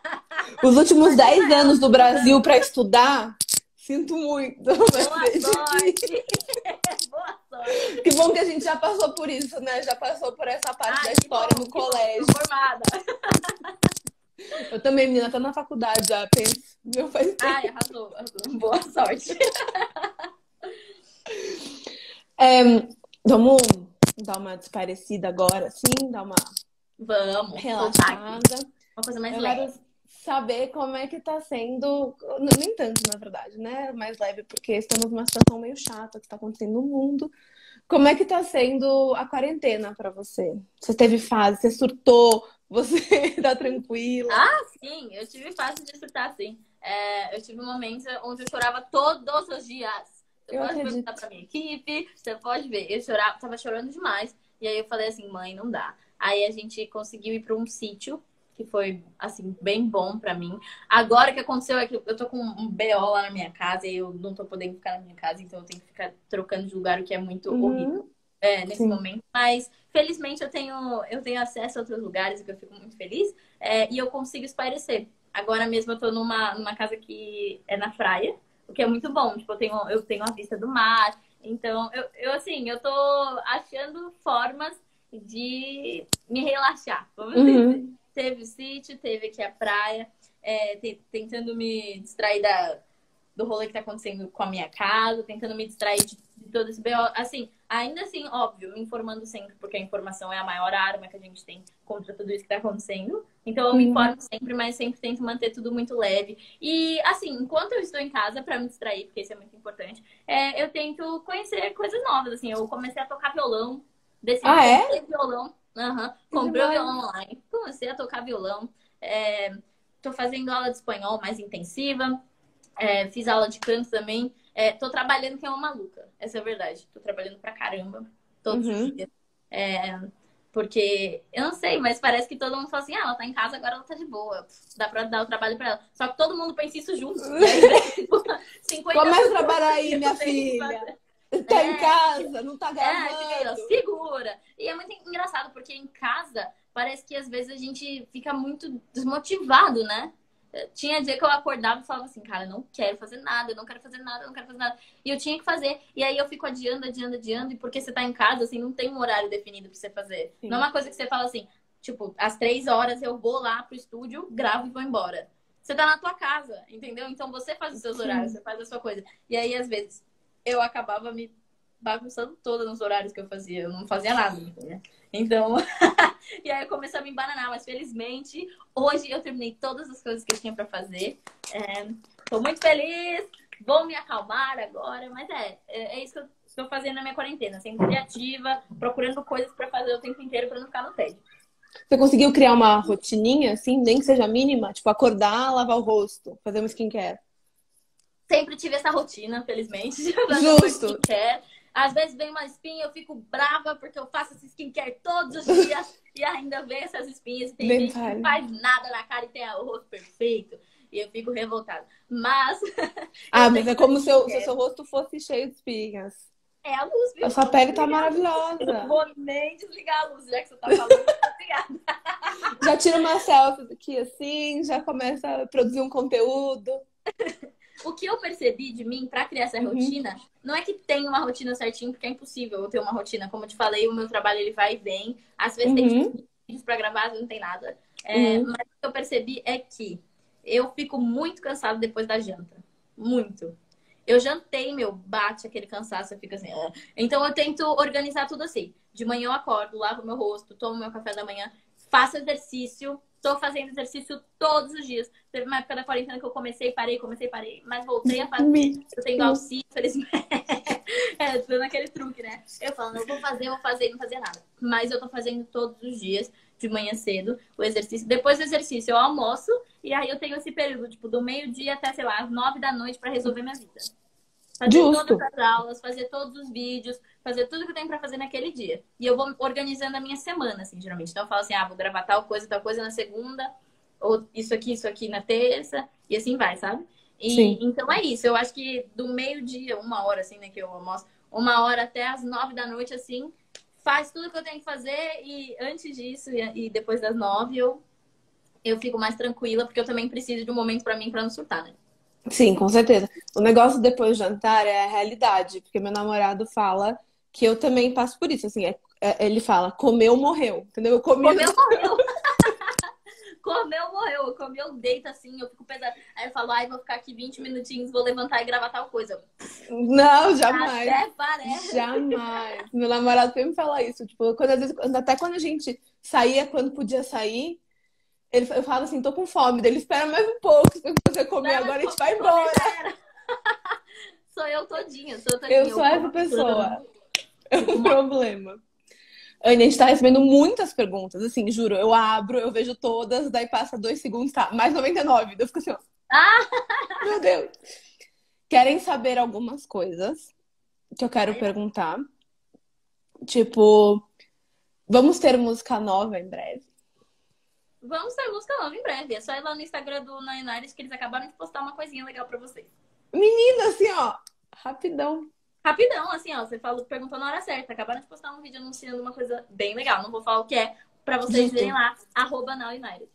Os últimos dez Imagina anos elas do Brasil estudando. para estudar, sinto muito. Vai Boa ser difícil. sorte! Boa sorte! Que bom que a gente já passou por isso, né? Já passou por essa parte da Ai, que história bom, no que bom, colégio. tô formada. Eu também, menina, tô na faculdade já, penso. Meu faz Ai, tempo. arrasou, arrasou. Boa sorte. É, vamos dar uma desparecida agora, assim, dar uma Vamos soltar aqui. relaxada. Uma coisa mais Eu leve. quero saber como é que tá sendo, nem tanto, na verdade, né? Mais leve, porque estamos numa situação meio chata que tá acontecendo no mundo. Como é que tá sendo a quarentena pra você? Você teve fase, você surtou, Você tá tranquila? Ah, sim, eu tive fase de surtar, sim. É, eu tive momentos onde eu chorava todos os dias. Você Eu pode perguntar acredito. pra minha equipe, você pode ver. Eu chorava, tava chorando demais. E aí eu falei assim, mãe, não dá. Aí a gente conseguiu ir pra um sítio, que foi, assim, bem bom pra mim. Agora o que aconteceu é que eu tô com um B O lá na minha casa e eu não tô podendo ficar na minha casa, então eu tenho que ficar trocando de lugar, o que é muito horrível. Uhum. É, nesse Sim. momento, mas felizmente eu tenho, eu tenho acesso a outros lugares, o que eu fico muito feliz, é, e eu consigo espairecer. Agora mesmo eu tô numa, numa casa que é na praia, o que é muito bom. Tipo, eu tenho, eu tenho a vista do mar. Então, eu, eu assim, eu tô achando formas de me relaxar, vamos dizer. Uhum. Teve o sítio, teve aqui a praia, é, te- tentando me distrair da, do rolê que tá acontecendo com a minha casa, tentando me distrair de, de todo esse B O. Assim, ainda assim, óbvio, me informando sempre, porque a informação é a maior arma que a gente tem contra tudo isso que tá acontecendo. Então eu me Uhum. informo sempre, mas sempre tento manter tudo muito leve. E assim, enquanto eu estou em casa para me distrair, porque isso é muito importante, é, eu tento conhecer coisas novas. Assim, eu comecei a tocar violão, decidi Ah, comprei é? violão, uhum, Que comprei o demais. violão online, comecei a tocar violão. É, tô fazendo aula de espanhol mais intensiva. É, fiz aula de canto também. É, tô trabalhando que é uma maluca. Essa é a verdade. Tô trabalhando pra caramba. Todos os Uhum. dias. É, porque, eu não sei, mas parece que todo mundo fala assim, ah, ela tá em casa, agora ela tá de boa. Dá pra dar o trabalho pra ela. Só que todo mundo pensa isso junto. E aí, tipo, cinquenta Começa a pessoas trabalhar aí, que minha eu tenho que filha. fazer. Tá em É, casa, não tá é, aí fica aí, ó, gravando. segura. E é muito engraçado, porque em casa parece que às vezes a gente fica muito desmotivado, né? Tinha dia que eu acordava e falava assim, cara, eu não quero fazer nada, eu não quero fazer nada, eu não quero fazer nada. E eu tinha que fazer. E aí eu fico adiando, adiando, adiando. E porque você tá em casa, assim, não tem um horário definido pra você fazer. Não é Sim. uma coisa que você fala assim, tipo, às três horas eu vou lá pro estúdio, gravo e vou embora. Você tá na tua casa, entendeu? Então você faz os seus horários, Sim. você faz a sua coisa. E aí, às vezes, eu acabava me bagunçando toda nos horários que eu fazia. Eu não fazia nada, né? Então, e aí eu comecei a me embananar, mas felizmente hoje eu terminei todas as coisas que eu tinha pra fazer. É, tô muito feliz, vou me acalmar agora, mas é, é, é isso que eu estou fazendo na minha quarentena, sendo criativa, procurando coisas pra fazer o tempo inteiro pra não ficar no tédio. Você conseguiu criar uma rotininha, assim, nem que seja mínima? Tipo, acordar, lavar o rosto, fazer uma skincare. Sempre tive essa rotina, felizmente, de fazer uma Justo. skincare. Às vezes vem uma espinha, eu fico brava porque eu faço essa skincare todos os dias e ainda vem essas espinhas. E tem Bem gente que não falha. faz nada na cara e tem o rosto perfeito. E eu fico revoltada. Mas Ah, eu mas tenho é uma como se, eu- se o skincare. seu rosto fosse cheio de espinhas. É a luz, A viu? sua Vou pele tá desligar a luz. Eu não maravilhosa. vou nem desligar a luz, já que você tá falando, eu vou desligar. Já tira uma selfie aqui assim, já começa a produzir um conteúdo. O que eu percebi de mim pra criar essa Uhum. rotina, não é que tem uma rotina certinho, porque é impossível eu ter uma rotina. Como eu te falei, o meu trabalho ele vai e vem. Às vezes tem Uhum. vídeos pra gravar, às vezes não tem nada. É, Uhum. mas o que eu percebi é que eu fico muito cansada depois da janta. Muito. Eu jantei, meu, bate aquele cansaço, eu fico assim. "Ah". Então eu tento organizar tudo assim. De manhã eu acordo, lavo meu rosto, tomo meu café da manhã, faço exercício. Tô fazendo exercício todos os dias. Teve uma época da quarentena que eu comecei, parei, comecei, parei, mas voltei a fazer. Eu tendo Mentira. auxílio, felizmente. É, tô naquele truque, né? Eu falo, eu vou fazer, eu vou fazer, e não fazia nada. Mas eu tô fazendo todos os dias, de manhã cedo, o exercício. Depois do exercício, eu almoço, e aí eu tenho esse período, tipo, do meio-dia até, sei lá, às nove da noite pra resolver minha vida. Fazer todas Justo. as aulas, fazer todos os vídeos, fazer tudo que eu tenho pra fazer naquele dia. E eu vou organizando a minha semana, assim, geralmente. Então eu falo assim, ah, vou gravar tal coisa, tal coisa na segunda, ou isso aqui, isso aqui na terça, e assim vai, sabe? E Sim. então é isso. Eu acho que do meio-dia, uma hora, assim, né, que eu almoço, uma hora até as nove da noite, assim, faz tudo que eu tenho que fazer, e antes disso, e, e depois das nove, eu, eu fico mais tranquila, porque eu também preciso de um momento pra mim pra não surtar, né? Sim, com certeza. O negócio depois do jantar é a realidade, porque meu namorado fala que eu também passo por isso. Assim, é- é- ele fala, comeu, morreu. Entendeu? Eu comi. Comeu, morreu! Comeu, morreu. Eu comi, eu deito assim, eu fico pesado. Aí eu falo, ai, vou ficar aqui vinte minutinhos, vou levantar e gravar tal coisa. Não, jamais. Até parece. Jamais. Meu namorado sempre fala isso. Tipo, quando, às vezes, até quando a gente saía, quando podia sair, ele, eu falo assim, tô com fome. Daí ele espera mais um pouco. Se você comer Não, mas agora, a gente co- vai comer embora. já era. Sou eu todinha, sou eu Eu todinha. sou Eu essa como pessoa. tudo. É Fico um mó... problema. Anny, a gente tá recebendo muitas perguntas, assim, juro. Eu abro, eu vejo todas, daí passa dois segundos, tá, mais noventa e nove. Daí eu fico assim, ó. Ah! Meu Deus. Querem saber algumas coisas que eu quero Ai, perguntar. Tipo, vamos ter música nova em breve? vamos ter música nova em breve. É só ir lá no Instagram do Nine Nineties que eles acabaram de postar uma coisinha legal pra vocês. Menina, assim, ó, rapidão. Rapidão, assim, ó, você falou, perguntou na hora certa. Acabaram de postar um vídeo anunciando uma coisa bem legal. Não vou falar o que é, pra vocês verem Justo. lá, arroba Now United.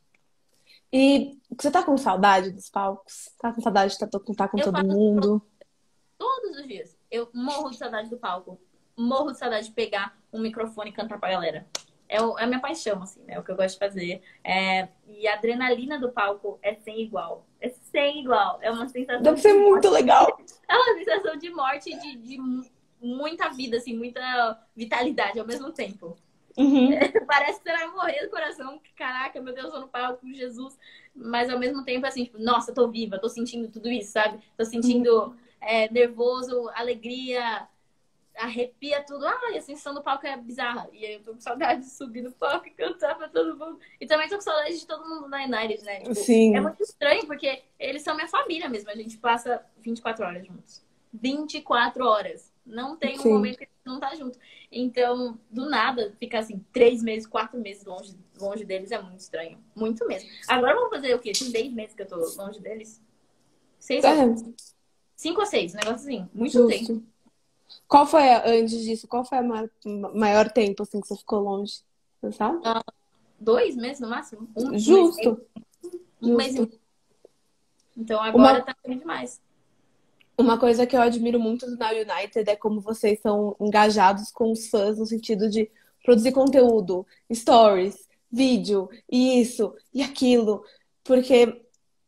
E você tá com saudade dos palcos? Tá com saudade de estar tá, tá com Eu todo faço mundo? todos os dias. Eu morro de saudade do palco. Morro de saudade de pegar um microfone e cantar pra galera. É, o, é a minha paixão, assim, né? É o que eu gosto de fazer. É, e a adrenalina do palco é sem igual. É sem igual. É uma sensação Deve ser de muito morte. legal. É uma sensação de morte e de, de muita vida, assim, muita vitalidade ao mesmo tempo. Uhum. Parece que você vai morrer do coração. Caraca, meu Deus, eu tô no palco com Jesus. Mas ao mesmo tempo, assim, tipo, nossa, tô viva, tô sentindo tudo isso, sabe? Tô sentindo Uhum. é, nervoso, alegria, arrepia tudo. Ah, e a sensação do palco é bizarra. E aí eu tô com saudade de subir no palco e cantar pra todo mundo. E também tô com saudade de todo mundo na United, né? Tipo, é Sim. muito estranho, porque eles são minha família mesmo. A gente passa vinte e quatro horas juntos. vinte e quatro horas. Não tem um Sim. momento que a gente não tá junto. Então, do nada, ficar assim, três meses, quatro meses longe, longe deles é muito estranho. Muito mesmo. Agora vamos fazer o quê? Seis meses que eu tô longe deles? Seis ou É, cinco ou seis, um negócio assim. Muito tempo. justo. Qual foi, a- antes disso, qual foi o maior, maior tempo, assim, que você ficou longe? Você sabe? Ah, dois meses no máximo? Um, um mês e meio. Justo, Um mês e justo. meio. Então agora Uma, tá bem demais. uma coisa que eu admiro muito do Now United é como vocês são engajados com os fãs no sentido de produzir conteúdo, stories, vídeo, e isso e aquilo. Porque,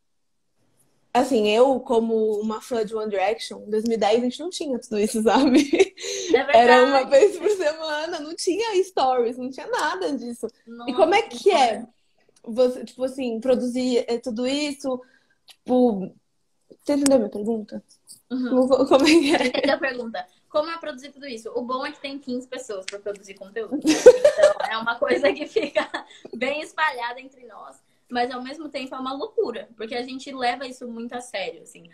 assim, eu, como uma fã de One Direction, em dois mil e dez a gente não tinha tudo isso, sabe? É Era uma verdade. vez por semana, não tinha stories, não tinha nada disso. E como Nossa é que é senhora. você, tipo assim, produzir eh, tudo isso? Tipo, você entendeu a minha pergunta? Uhum. Como, como é que Entendi é? a pergunta. Como é produzir tudo isso? O bom é que tem quinze pessoas para produzir conteúdo, né? Então é uma coisa que fica bem espalhada entre nós, mas ao mesmo tempo é uma loucura, porque a gente leva isso muito a sério, assim.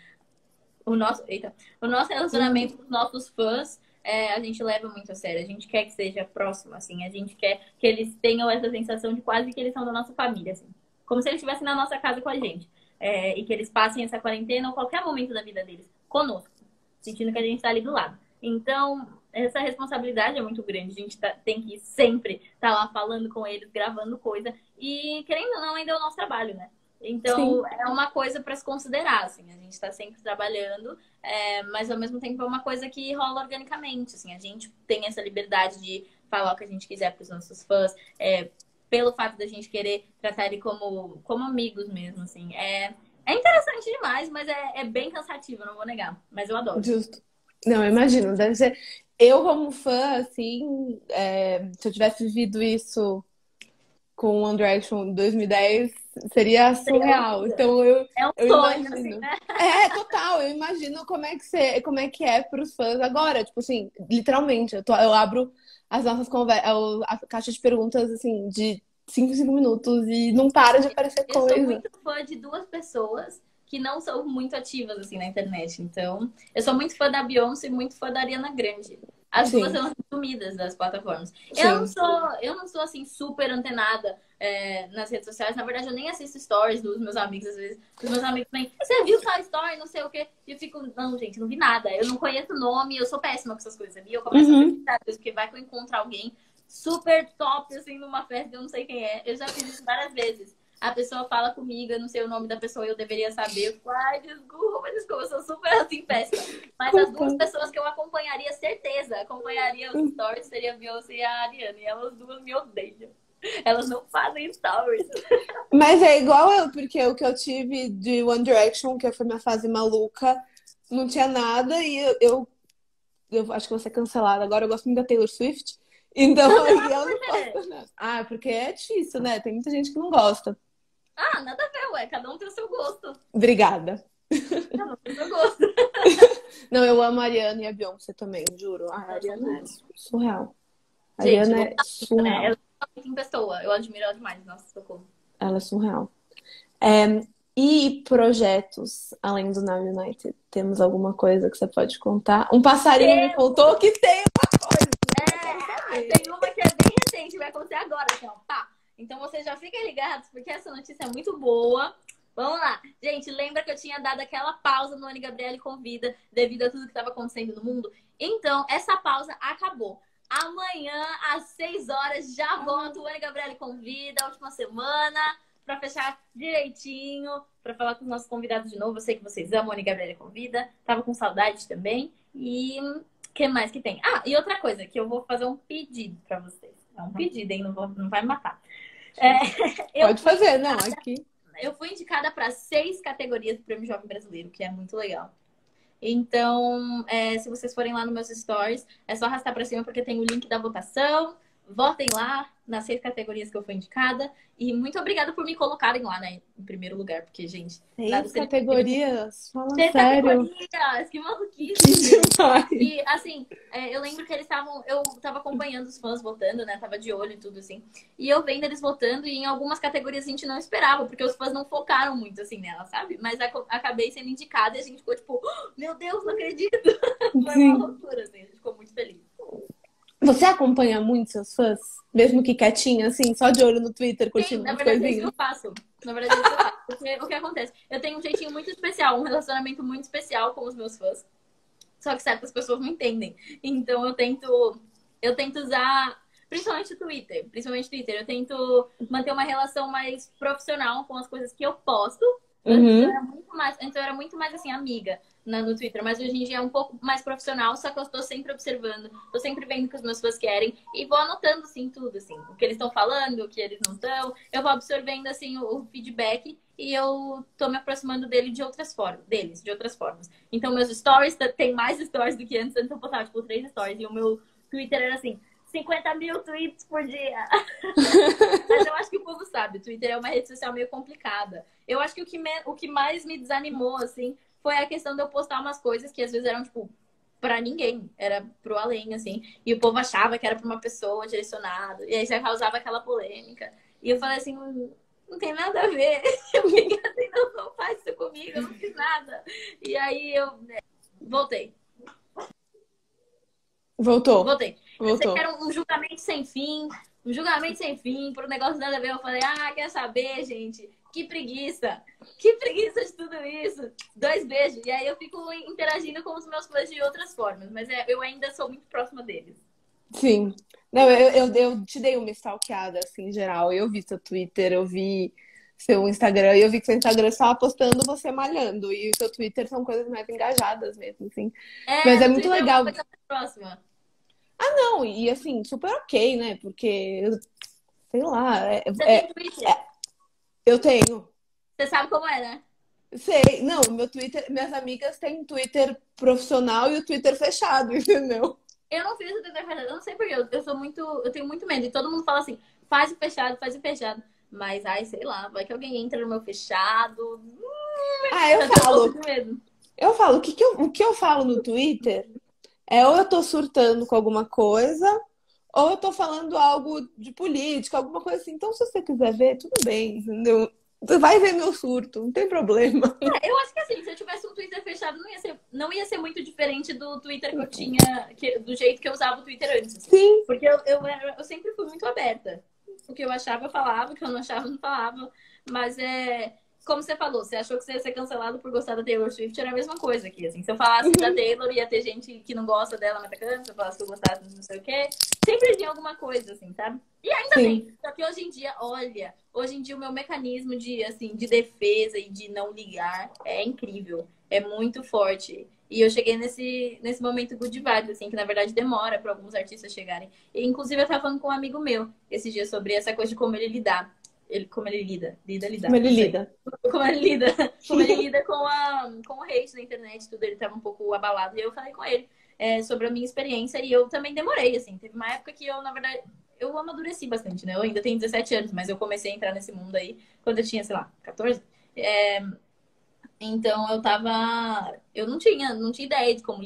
O nosso, eita, o nosso relacionamento com os nossos fãs, é, a gente leva muito a sério. A gente quer que seja próximo, assim. A gente quer que eles tenham essa sensação de quase que eles são da nossa família, assim. Como se eles estivessem na nossa casa com a gente. É, e que eles passem essa quarentena ou qualquer momento da vida deles conosco, sentindo que a gente está ali do lado. Então, essa responsabilidade é muito grande. A gente tá, tem que sempre estar tá lá falando com eles, gravando coisa. E, querendo ou não, ainda é o nosso trabalho, né? Sim. Então, é uma coisa para se considerar, assim. A gente está sempre trabalhando, é, mas ao mesmo tempo é uma coisa que rola organicamente, assim. A gente tem essa liberdade de falar o que a gente quiser para os nossos fãs, é, pelo fato da gente querer tratar ele como, como amigos mesmo, assim. É, é interessante demais, mas é, é bem cansativo, não vou negar. Mas eu adoro. Justo. Não, eu imagino, deve ser. Eu, como fã, assim, é, se eu tivesse vivido isso com One Direction em dois mil e dez, seria Seria surreal. loucura. Então eu, É um eu sonho, assim, imagino. né? É, total, eu imagino como é que você, como é que é pros fãs agora. Tipo assim, literalmente, eu, tô- eu abro as nossas conversas, a caixa de perguntas, assim, de cinco, cinco minutos e não para de aparecer Eu sou coisa. muito fã de duas pessoas que não são muito ativas assim na internet. Então, eu sou muito fã da Beyoncé e muito fã da Ariana Grande. As duas Sim, são sumidas das plataformas. Eu não sim. sou, eu não sou assim super antenada é, nas redes sociais. Na verdade, eu nem assisto stories dos meus amigos às vezes. Os meus amigos vêm, você viu tal story, não sei o quê. E eu fico, não, gente, não vi nada. Eu não conheço o nome, eu sou péssima com essas coisas, sabia? Eu começo a Uhum. pesquisar, porque vai que eu encontro alguém super top, assim, numa festa, eu não sei quem é. Eu já fiz isso várias vezes. A pessoa fala comigo, eu não sei o nome da pessoa, eu deveria saber. Eu fico, ai, desculpa, desculpa, eu sou super assim, péssima. Mas as duas Coitado. pessoas que eu acompanharia, certeza, acompanharia os stories, seria a Beyoncé e a Ariana. E elas duas me odeiam. Elas não fazem stories. Mas é igual eu, porque o que eu tive de One Direction, que foi minha fase maluca, não tinha nada e eu, eu, eu acho que vou ser cancelada. Agora eu gosto muito da Taylor Swift, então aí eu não posso nada. Ah, porque é difícil, né? Tem muita gente que não gosta. Ah, nada a ver, ué. Cada um tem o seu gosto. Obrigada. Cada um tem o seu gosto. Não, eu amo a Ariana e a Beyoncé também, juro. A Elas são Ariana é tudo. surreal. A Gente, Ariana é louca, né? surreal. Ela é muito em pessoa. Eu admiro ela demais. Nossa, socorro. Ela é surreal. É, e projetos, além do Now United, temos alguma coisa que você pode contar? Um passarinho me contou que tem uma coisa. Eu quero É, saber. tem uma que é bem recente, vai acontecer agora, assim, ó. Pá. Então vocês já fiquem ligados, porque essa notícia é muito boa. Vamos lá. Gente, lembra que eu tinha dado aquela pausa no Anne Gabriele Convida devido a tudo que estava acontecendo no mundo? Então, essa pausa acabou. Amanhã, às seis horas, já volta o Anne Gabriele Convida, a última semana, para fechar direitinho, para falar com os nossos convidados de novo. Eu sei que vocês amam a Anne Gabriele Convida. Tava com saudade também. E o que mais que tem? Ah, e outra coisa, que eu vou fazer um pedido para vocês. É um pedido, hein? Não, vou, não vai me matar. É, eu Pode fui fazer, não, indicada- aqui. Eu fui indicada para seis categorias do Prêmio Jovem Brasileiro, que é muito legal. Então, é, se vocês forem lá nos meus stories, é só arrastar para cima porque tem o link da votação. Votem lá nas seis categorias que eu fui indicada. E muito obrigada por me colocarem lá, né, em primeiro lugar, porque, gente, nada Seis seria categorias? Fala seis sério. categorias! Que maluquice! Que demais. E, assim, é, eu lembro que eles estavam... Eu tava acompanhando os fãs votando, né? Tava de olho e tudo, assim. E eu vendo eles votando e em algumas categorias a gente não esperava, porque os fãs não focaram muito, assim, nela, sabe? Mas ac- acabei sendo indicada e a gente ficou, tipo... "Oh, meu Deus, não acredito!" Foi uma Sim. loucura, assim. A gente ficou muito feliz. Você acompanha muito seus fãs? Mesmo que quietinha, assim, só de olho no Twitter, Sim, curtindo na umas verdade é isso que coisinhas? eu faço. Na verdade é isso que eu faço. Porque o que acontece? Eu tenho um jeitinho muito especial, um relacionamento muito especial com os meus fãs. Só que certas pessoas não entendem. Então eu tento, eu tento usar, principalmente o Twitter, principalmente o Twitter, eu tento manter uma relação mais profissional com as coisas que eu posto. Antes eu Uhum. era muito mais, antes eu era muito mais assim, amiga na- no Twitter, mas hoje em dia é um pouco mais profissional, só que eu estou sempre observando, estou sempre vendo o que os meus fãs querem e vou anotando assim tudo, assim, o que eles estão falando, o que eles não estão. Eu vou absorvendo assim o, o feedback e eu tô me aproximando dele de outras formas, deles, de outras formas. Então, meus stories, tem mais stories do que antes. Antes eu postava, tipo, três stories. E o meu Twitter era assim, cinquenta mil tweets por dia. Mas eu acho que o povo sabe. O Twitter é uma rede social meio complicada. Eu acho que o que, me- o que mais me desanimou, assim, foi a questão de eu postar umas coisas que às vezes eram, tipo, pra ninguém. Era pro além, assim. E o povo achava que era pra uma pessoa direcionado. E aí já causava aquela polêmica. E eu falei assim, "Hum, não tem nada a ver." Eu fiquei assim, não, não faz isso comigo, eu não fiz nada. E aí eu né, voltei, Voltou. voltei. Eu sei que Voltou. era um julgamento sem fim, um julgamento sem fim, por um negócio nada a ver. Eu falei, ah, quer saber, gente? Que preguiça. Que preguiça de tudo isso. Dois beijos. E aí eu fico interagindo com os meus fãs de outras formas. Mas é, eu ainda sou muito próxima deles. Sim. Não, eu, eu, eu te dei uma stalkeada, assim, em geral. Eu vi seu Twitter, eu vi seu Instagram, e eu vi que seu Instagram estava postando você malhando. E o seu Twitter são coisas mais engajadas mesmo, assim. É, Mas é no muito Twitter é uma legal. coisa mais próxima. Não, e assim, super ok, né? Porque, sei lá, é, Você é- tem Twitter? eu tenho. Você sabe como é, né? Sei, não, meu Twitter, minhas amigas têm Twitter profissional e o Twitter fechado, entendeu? Eu não fiz o Twitter fechado, eu não sei porquê. Eu, eu sou muito. Eu tenho muito medo. E todo mundo fala assim, faz o fechado, faz o fechado. Mas, ai, sei lá, vai que alguém entra no meu fechado. Ah, eu Eu tenho um pouco falo, de medo. eu falo, o que que eu, o que eu falo no Twitter é ou eu tô surtando com alguma coisa, ou eu tô falando algo de política, alguma coisa assim. Então, se você quiser ver, tudo bem, entendeu? Você vai ver meu surto, não tem problema. É, eu acho que assim, se eu tivesse um Twitter fechado, não ia ser, não ia ser muito diferente do Twitter que eu tinha, que- do jeito que eu usava o Twitter antes. Assim. Sim, Porque eu, eu, era- eu sempre fui muito aberta. O que eu achava, eu falava, o que eu não achava, eu não falava. Mas é. Como você falou, você achou que você ia ser cancelado por gostar da Taylor Swift, era a mesma coisa aqui, assim. Se eu falasse da Taylor, ia ter gente que não gosta dela, mas tá cantando. Se eu falasse que eu gostasse de não sei o quê, sempre tinha alguma coisa, assim, sabe? E ainda sim. bem. Só que hoje em dia, olha, hoje em dia o meu mecanismo de, assim, de defesa e de não ligar é incrível. É muito forte. E eu cheguei nesse, nesse momento good vibe, assim, que na verdade demora para alguns artistas chegarem. E, inclusive, eu tava falando com um amigo meu esses dias sobre essa coisa de como ele lidar. Ele, como ele lida, lida, lidar, Como ele não sei. lida. Como ele lida, como ele lida com, a, com o hate na internet, tudo. Ele tava um pouco abalado. E eu falei com ele é, sobre a minha experiência. E eu também demorei, assim. Teve uma época que eu, na verdade, eu amadureci bastante, né? Eu ainda tenho dezessete anos, mas eu comecei a entrar nesse mundo aí quando eu tinha, sei lá, quatorze. É, então eu tava. Eu não tinha, não tinha ideia de como li-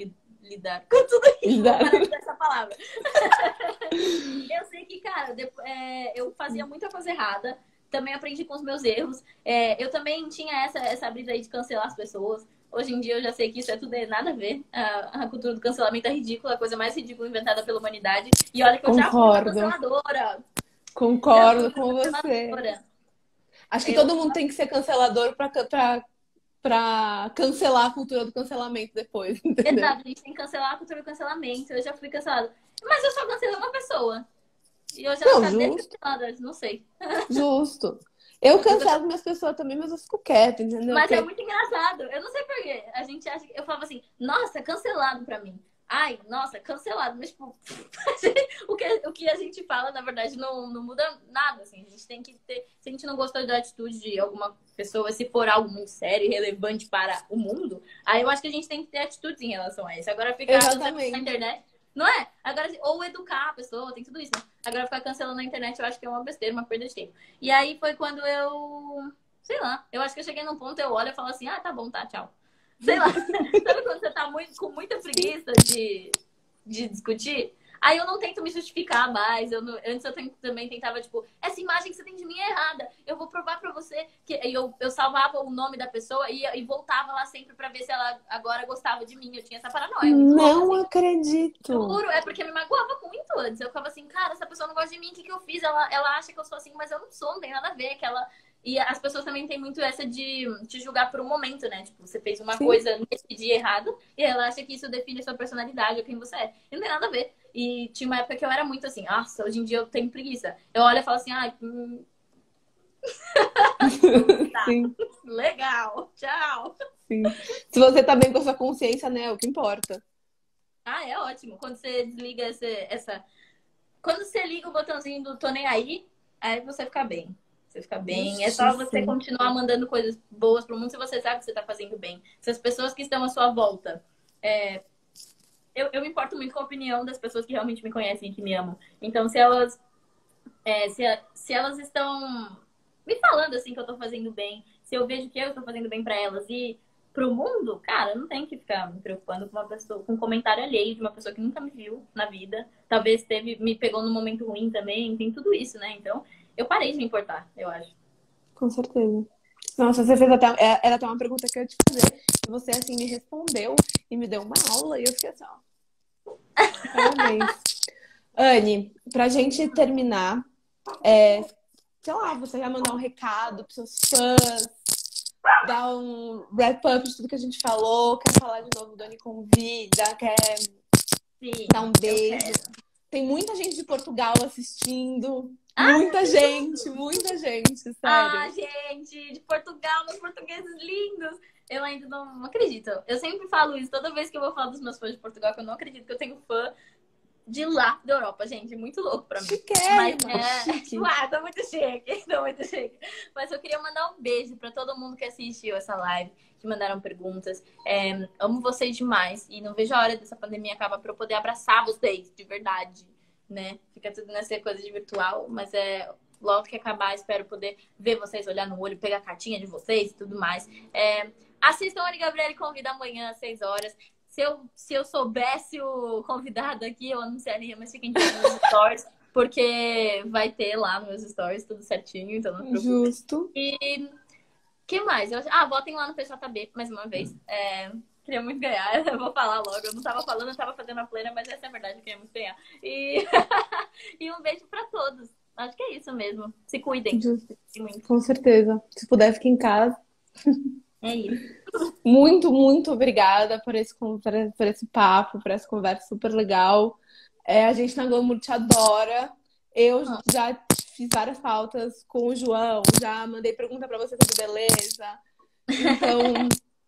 lidar com tudo isso. Vou Lidar. parar de usar essa palavra. Eu sei que, cara, depois, é, eu fazia muita coisa errada. Também aprendi com os meus erros. É, eu também tinha essa, essa brisa aí de cancelar as pessoas. Hoje em dia eu já sei que isso é tudo é nada a ver. A, a cultura do cancelamento é ridícula, a coisa mais ridícula inventada pela humanidade. E olha que eu já fui uma Concordo. canceladora. Concordo Já fui com uma você. canceladora. Acho que Eu, todo mundo tem que ser cancelador pra, pra, pra cancelar a cultura do cancelamento depois, entendeu? exato, a gente tem que cancelar a cultura do cancelamento. Eu já fui cancelada. Mas eu só cancelei uma pessoa. E eu já Não, cadê justo, cancelada, não sei. justo. Eu cancelo minhas pessoas também, mas eu fico quieta, entendeu? Mas é Porque muito engraçado. Eu não sei por quê. A gente acha que. Eu falava assim, nossa, cancelado pra mim. Ai, nossa, cancelado. Mas, tipo, o que, o que a gente fala, na verdade, não, não muda nada. Assim. A gente tem que ter. Se a gente não gostou da atitude de alguma pessoa, se for algo muito sério e relevante para o mundo, aí eu acho que a gente tem que ter atitudes em relação a isso. Agora, ficar cancelando na exatamente. internet. Não é? Agora, ou educar a pessoa, tem tudo isso, né? Agora, ficar cancelando na internet, eu acho que é uma besteira, uma perda de tempo. E aí foi quando eu. Sei lá, eu acho que eu cheguei num ponto, eu olho e falo assim, ah, tá bom, tá, tchau. Sei lá, sabe quando você tá muito, com muita preguiça de, de discutir? Aí eu não tento me justificar mais. Eu não- antes eu ten- também tentava, tipo, essa imagem que você tem de mim é errada. Eu vou provar pra você que e eu, eu salvava o nome da pessoa e, e voltava lá sempre pra ver se ela agora gostava de mim. Eu tinha essa paranoia muito louca, Não assim. acredito. Juro, é porque me magoava muito antes. Eu ficava assim, cara, essa pessoa não gosta de mim, o que, que eu fiz? Ela, ela acha que eu sou assim, mas eu não sou, não tem nada a ver. Que ela... E as pessoas também têm muito essa de te julgar por um momento, né? Tipo, você fez uma Sim. coisa nesse dia errado e ela acha que isso define a sua personalidade ou quem você é. E não tem nada a ver. E tinha uma época que eu era muito assim, nossa, hoje em dia eu tenho preguiça. Eu olho e falo assim, ai, hum, tá, Sim, legal, tchau. sim. Se você tá bem com a sua consciência, né? É o que importa. Ah, é ótimo. Quando você desliga essa, essa... Quando você liga o botãozinho do tô nem aí, aí você fica bem. Você fica bem. É só você Justíssimo. continuar mandando coisas boas pro mundo se você sabe que você tá fazendo bem. Se as pessoas que estão à sua volta. é, Eu, eu me importo muito com a opinião das pessoas que realmente me conhecem e que me amam. Então, se elas, é, se, a- se elas estão me falando assim que eu tô fazendo bem, se eu vejo que eu tô fazendo bem pra elas e pro mundo, cara, eu não tenho que ficar me preocupando com uma pessoa, com um comentário alheio de uma pessoa que nunca me viu na vida. Talvez teve, me pegou num momento ruim também, tem tudo isso, né? Então, eu parei de me importar, eu acho. Com certeza. Nossa, você fez até. é- Era até uma pergunta que eu ia te fazer. E você, assim, me respondeu e me deu uma aula. E eu fiquei assim, ó. Parabéns. Anne, pra gente terminar, é, sei lá, você vai mandar um recado pros seus fãs, dar um wrap-up de tudo que a gente falou, quer falar de novo do Anne Convida, quer Sim, dar um eu beijo. quero. Tem muita gente de Portugal assistindo. Ah, Muita gente, muita gente, ah, sério. gente, de Portugal, meus portugueses lindos. Eu ainda não, não acredito. Eu sempre falo isso toda vez que eu vou falar dos meus fãs de Portugal, que eu não acredito que eu tenho fã de lá da Europa, gente. Muito louco pra mim. Mas Chiquérrima, é. chique. Uau, tô muito chique, tô muito chique. Mas eu queria mandar um beijo pra todo mundo que assistiu essa live, que mandaram perguntas. É, amo vocês demais. E não vejo a hora dessa pandemia acabar pra eu poder abraçar vocês, de verdade. Né? Fica tudo nessa coisa de virtual, mas é. Logo que acabar, espero poder ver vocês, olhar no olho, pegar a cartinha de vocês e tudo mais. É, assistam a Anne Gabriele Convida amanhã às seis horas. Se eu, se eu soubesse o convidado aqui, eu anunciaria, mas fiquem de olho nos stories, porque vai ter lá nos meus stories tudo certinho, então não se preocupe. Justo. E que mais? Eu, ah, votem lá no P J B mais uma vez. É, queria muito ganhar, eu vou falar logo. Eu não tava falando, eu tava fazendo a plena, mas essa é a verdade, eu queria muito ganhar. E, e um beijo pra todos. Acho que é isso mesmo. Se cuidem. Justo. Se cuidem muito. Com certeza. Se puder, fique em casa. É isso. Muito, muito obrigada por esse, con- por por esse papo, por essa conversa super legal. É, a gente na Glamour te adora. Eu Ah, já fiz várias pautas com o João, já mandei pergunta pra você sobre beleza. Então,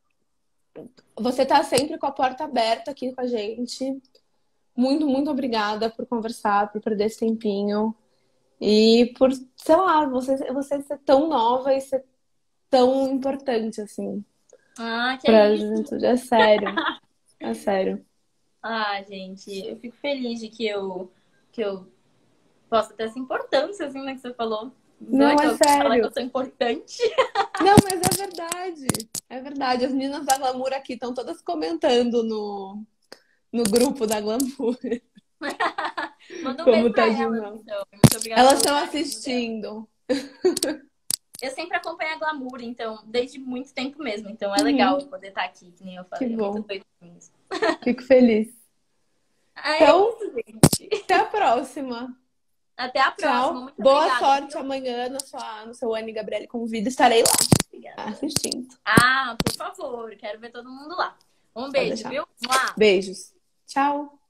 você tá sempre com a porta aberta aqui com a gente. Muito, muito obrigada por conversar, por perder esse tempinho. E por, sei lá, você, você ser tão nova e ser tão importante, assim, ah, que pra é isso. juventude. É sério, é sério. Ah, gente, eu fico feliz de que eu, que eu possa ter essa importância, assim, né, que você falou. Não é Não, que é eu falar que sério. eu sou importante. Não, mas é verdade. É verdade. As meninas da Glamour aqui estão todas comentando no, no grupo da Glamour. Manda um Como beijo tá pra de elas, mal. então. Muito obrigada Elas pelo estão carinho dela. assistindo. Eu sempre acompanho a Glamour, então, desde muito tempo mesmo. Então é Uhum. legal eu poder estar aqui, que nem eu Que falei. É muito bom. doido isso. Fico feliz. Ah, é Então, isso, gente. até a próxima. Até a próxima. Tchau. Muito Boa obrigada, sorte viu? amanhã no, sua, no seu Anne Gabriele Convida. Estarei lá Obrigada. assistindo. Ah, por favor. Quero ver todo mundo lá. Um Pode beijo, deixar. viu? Mua. Beijos. Tchau.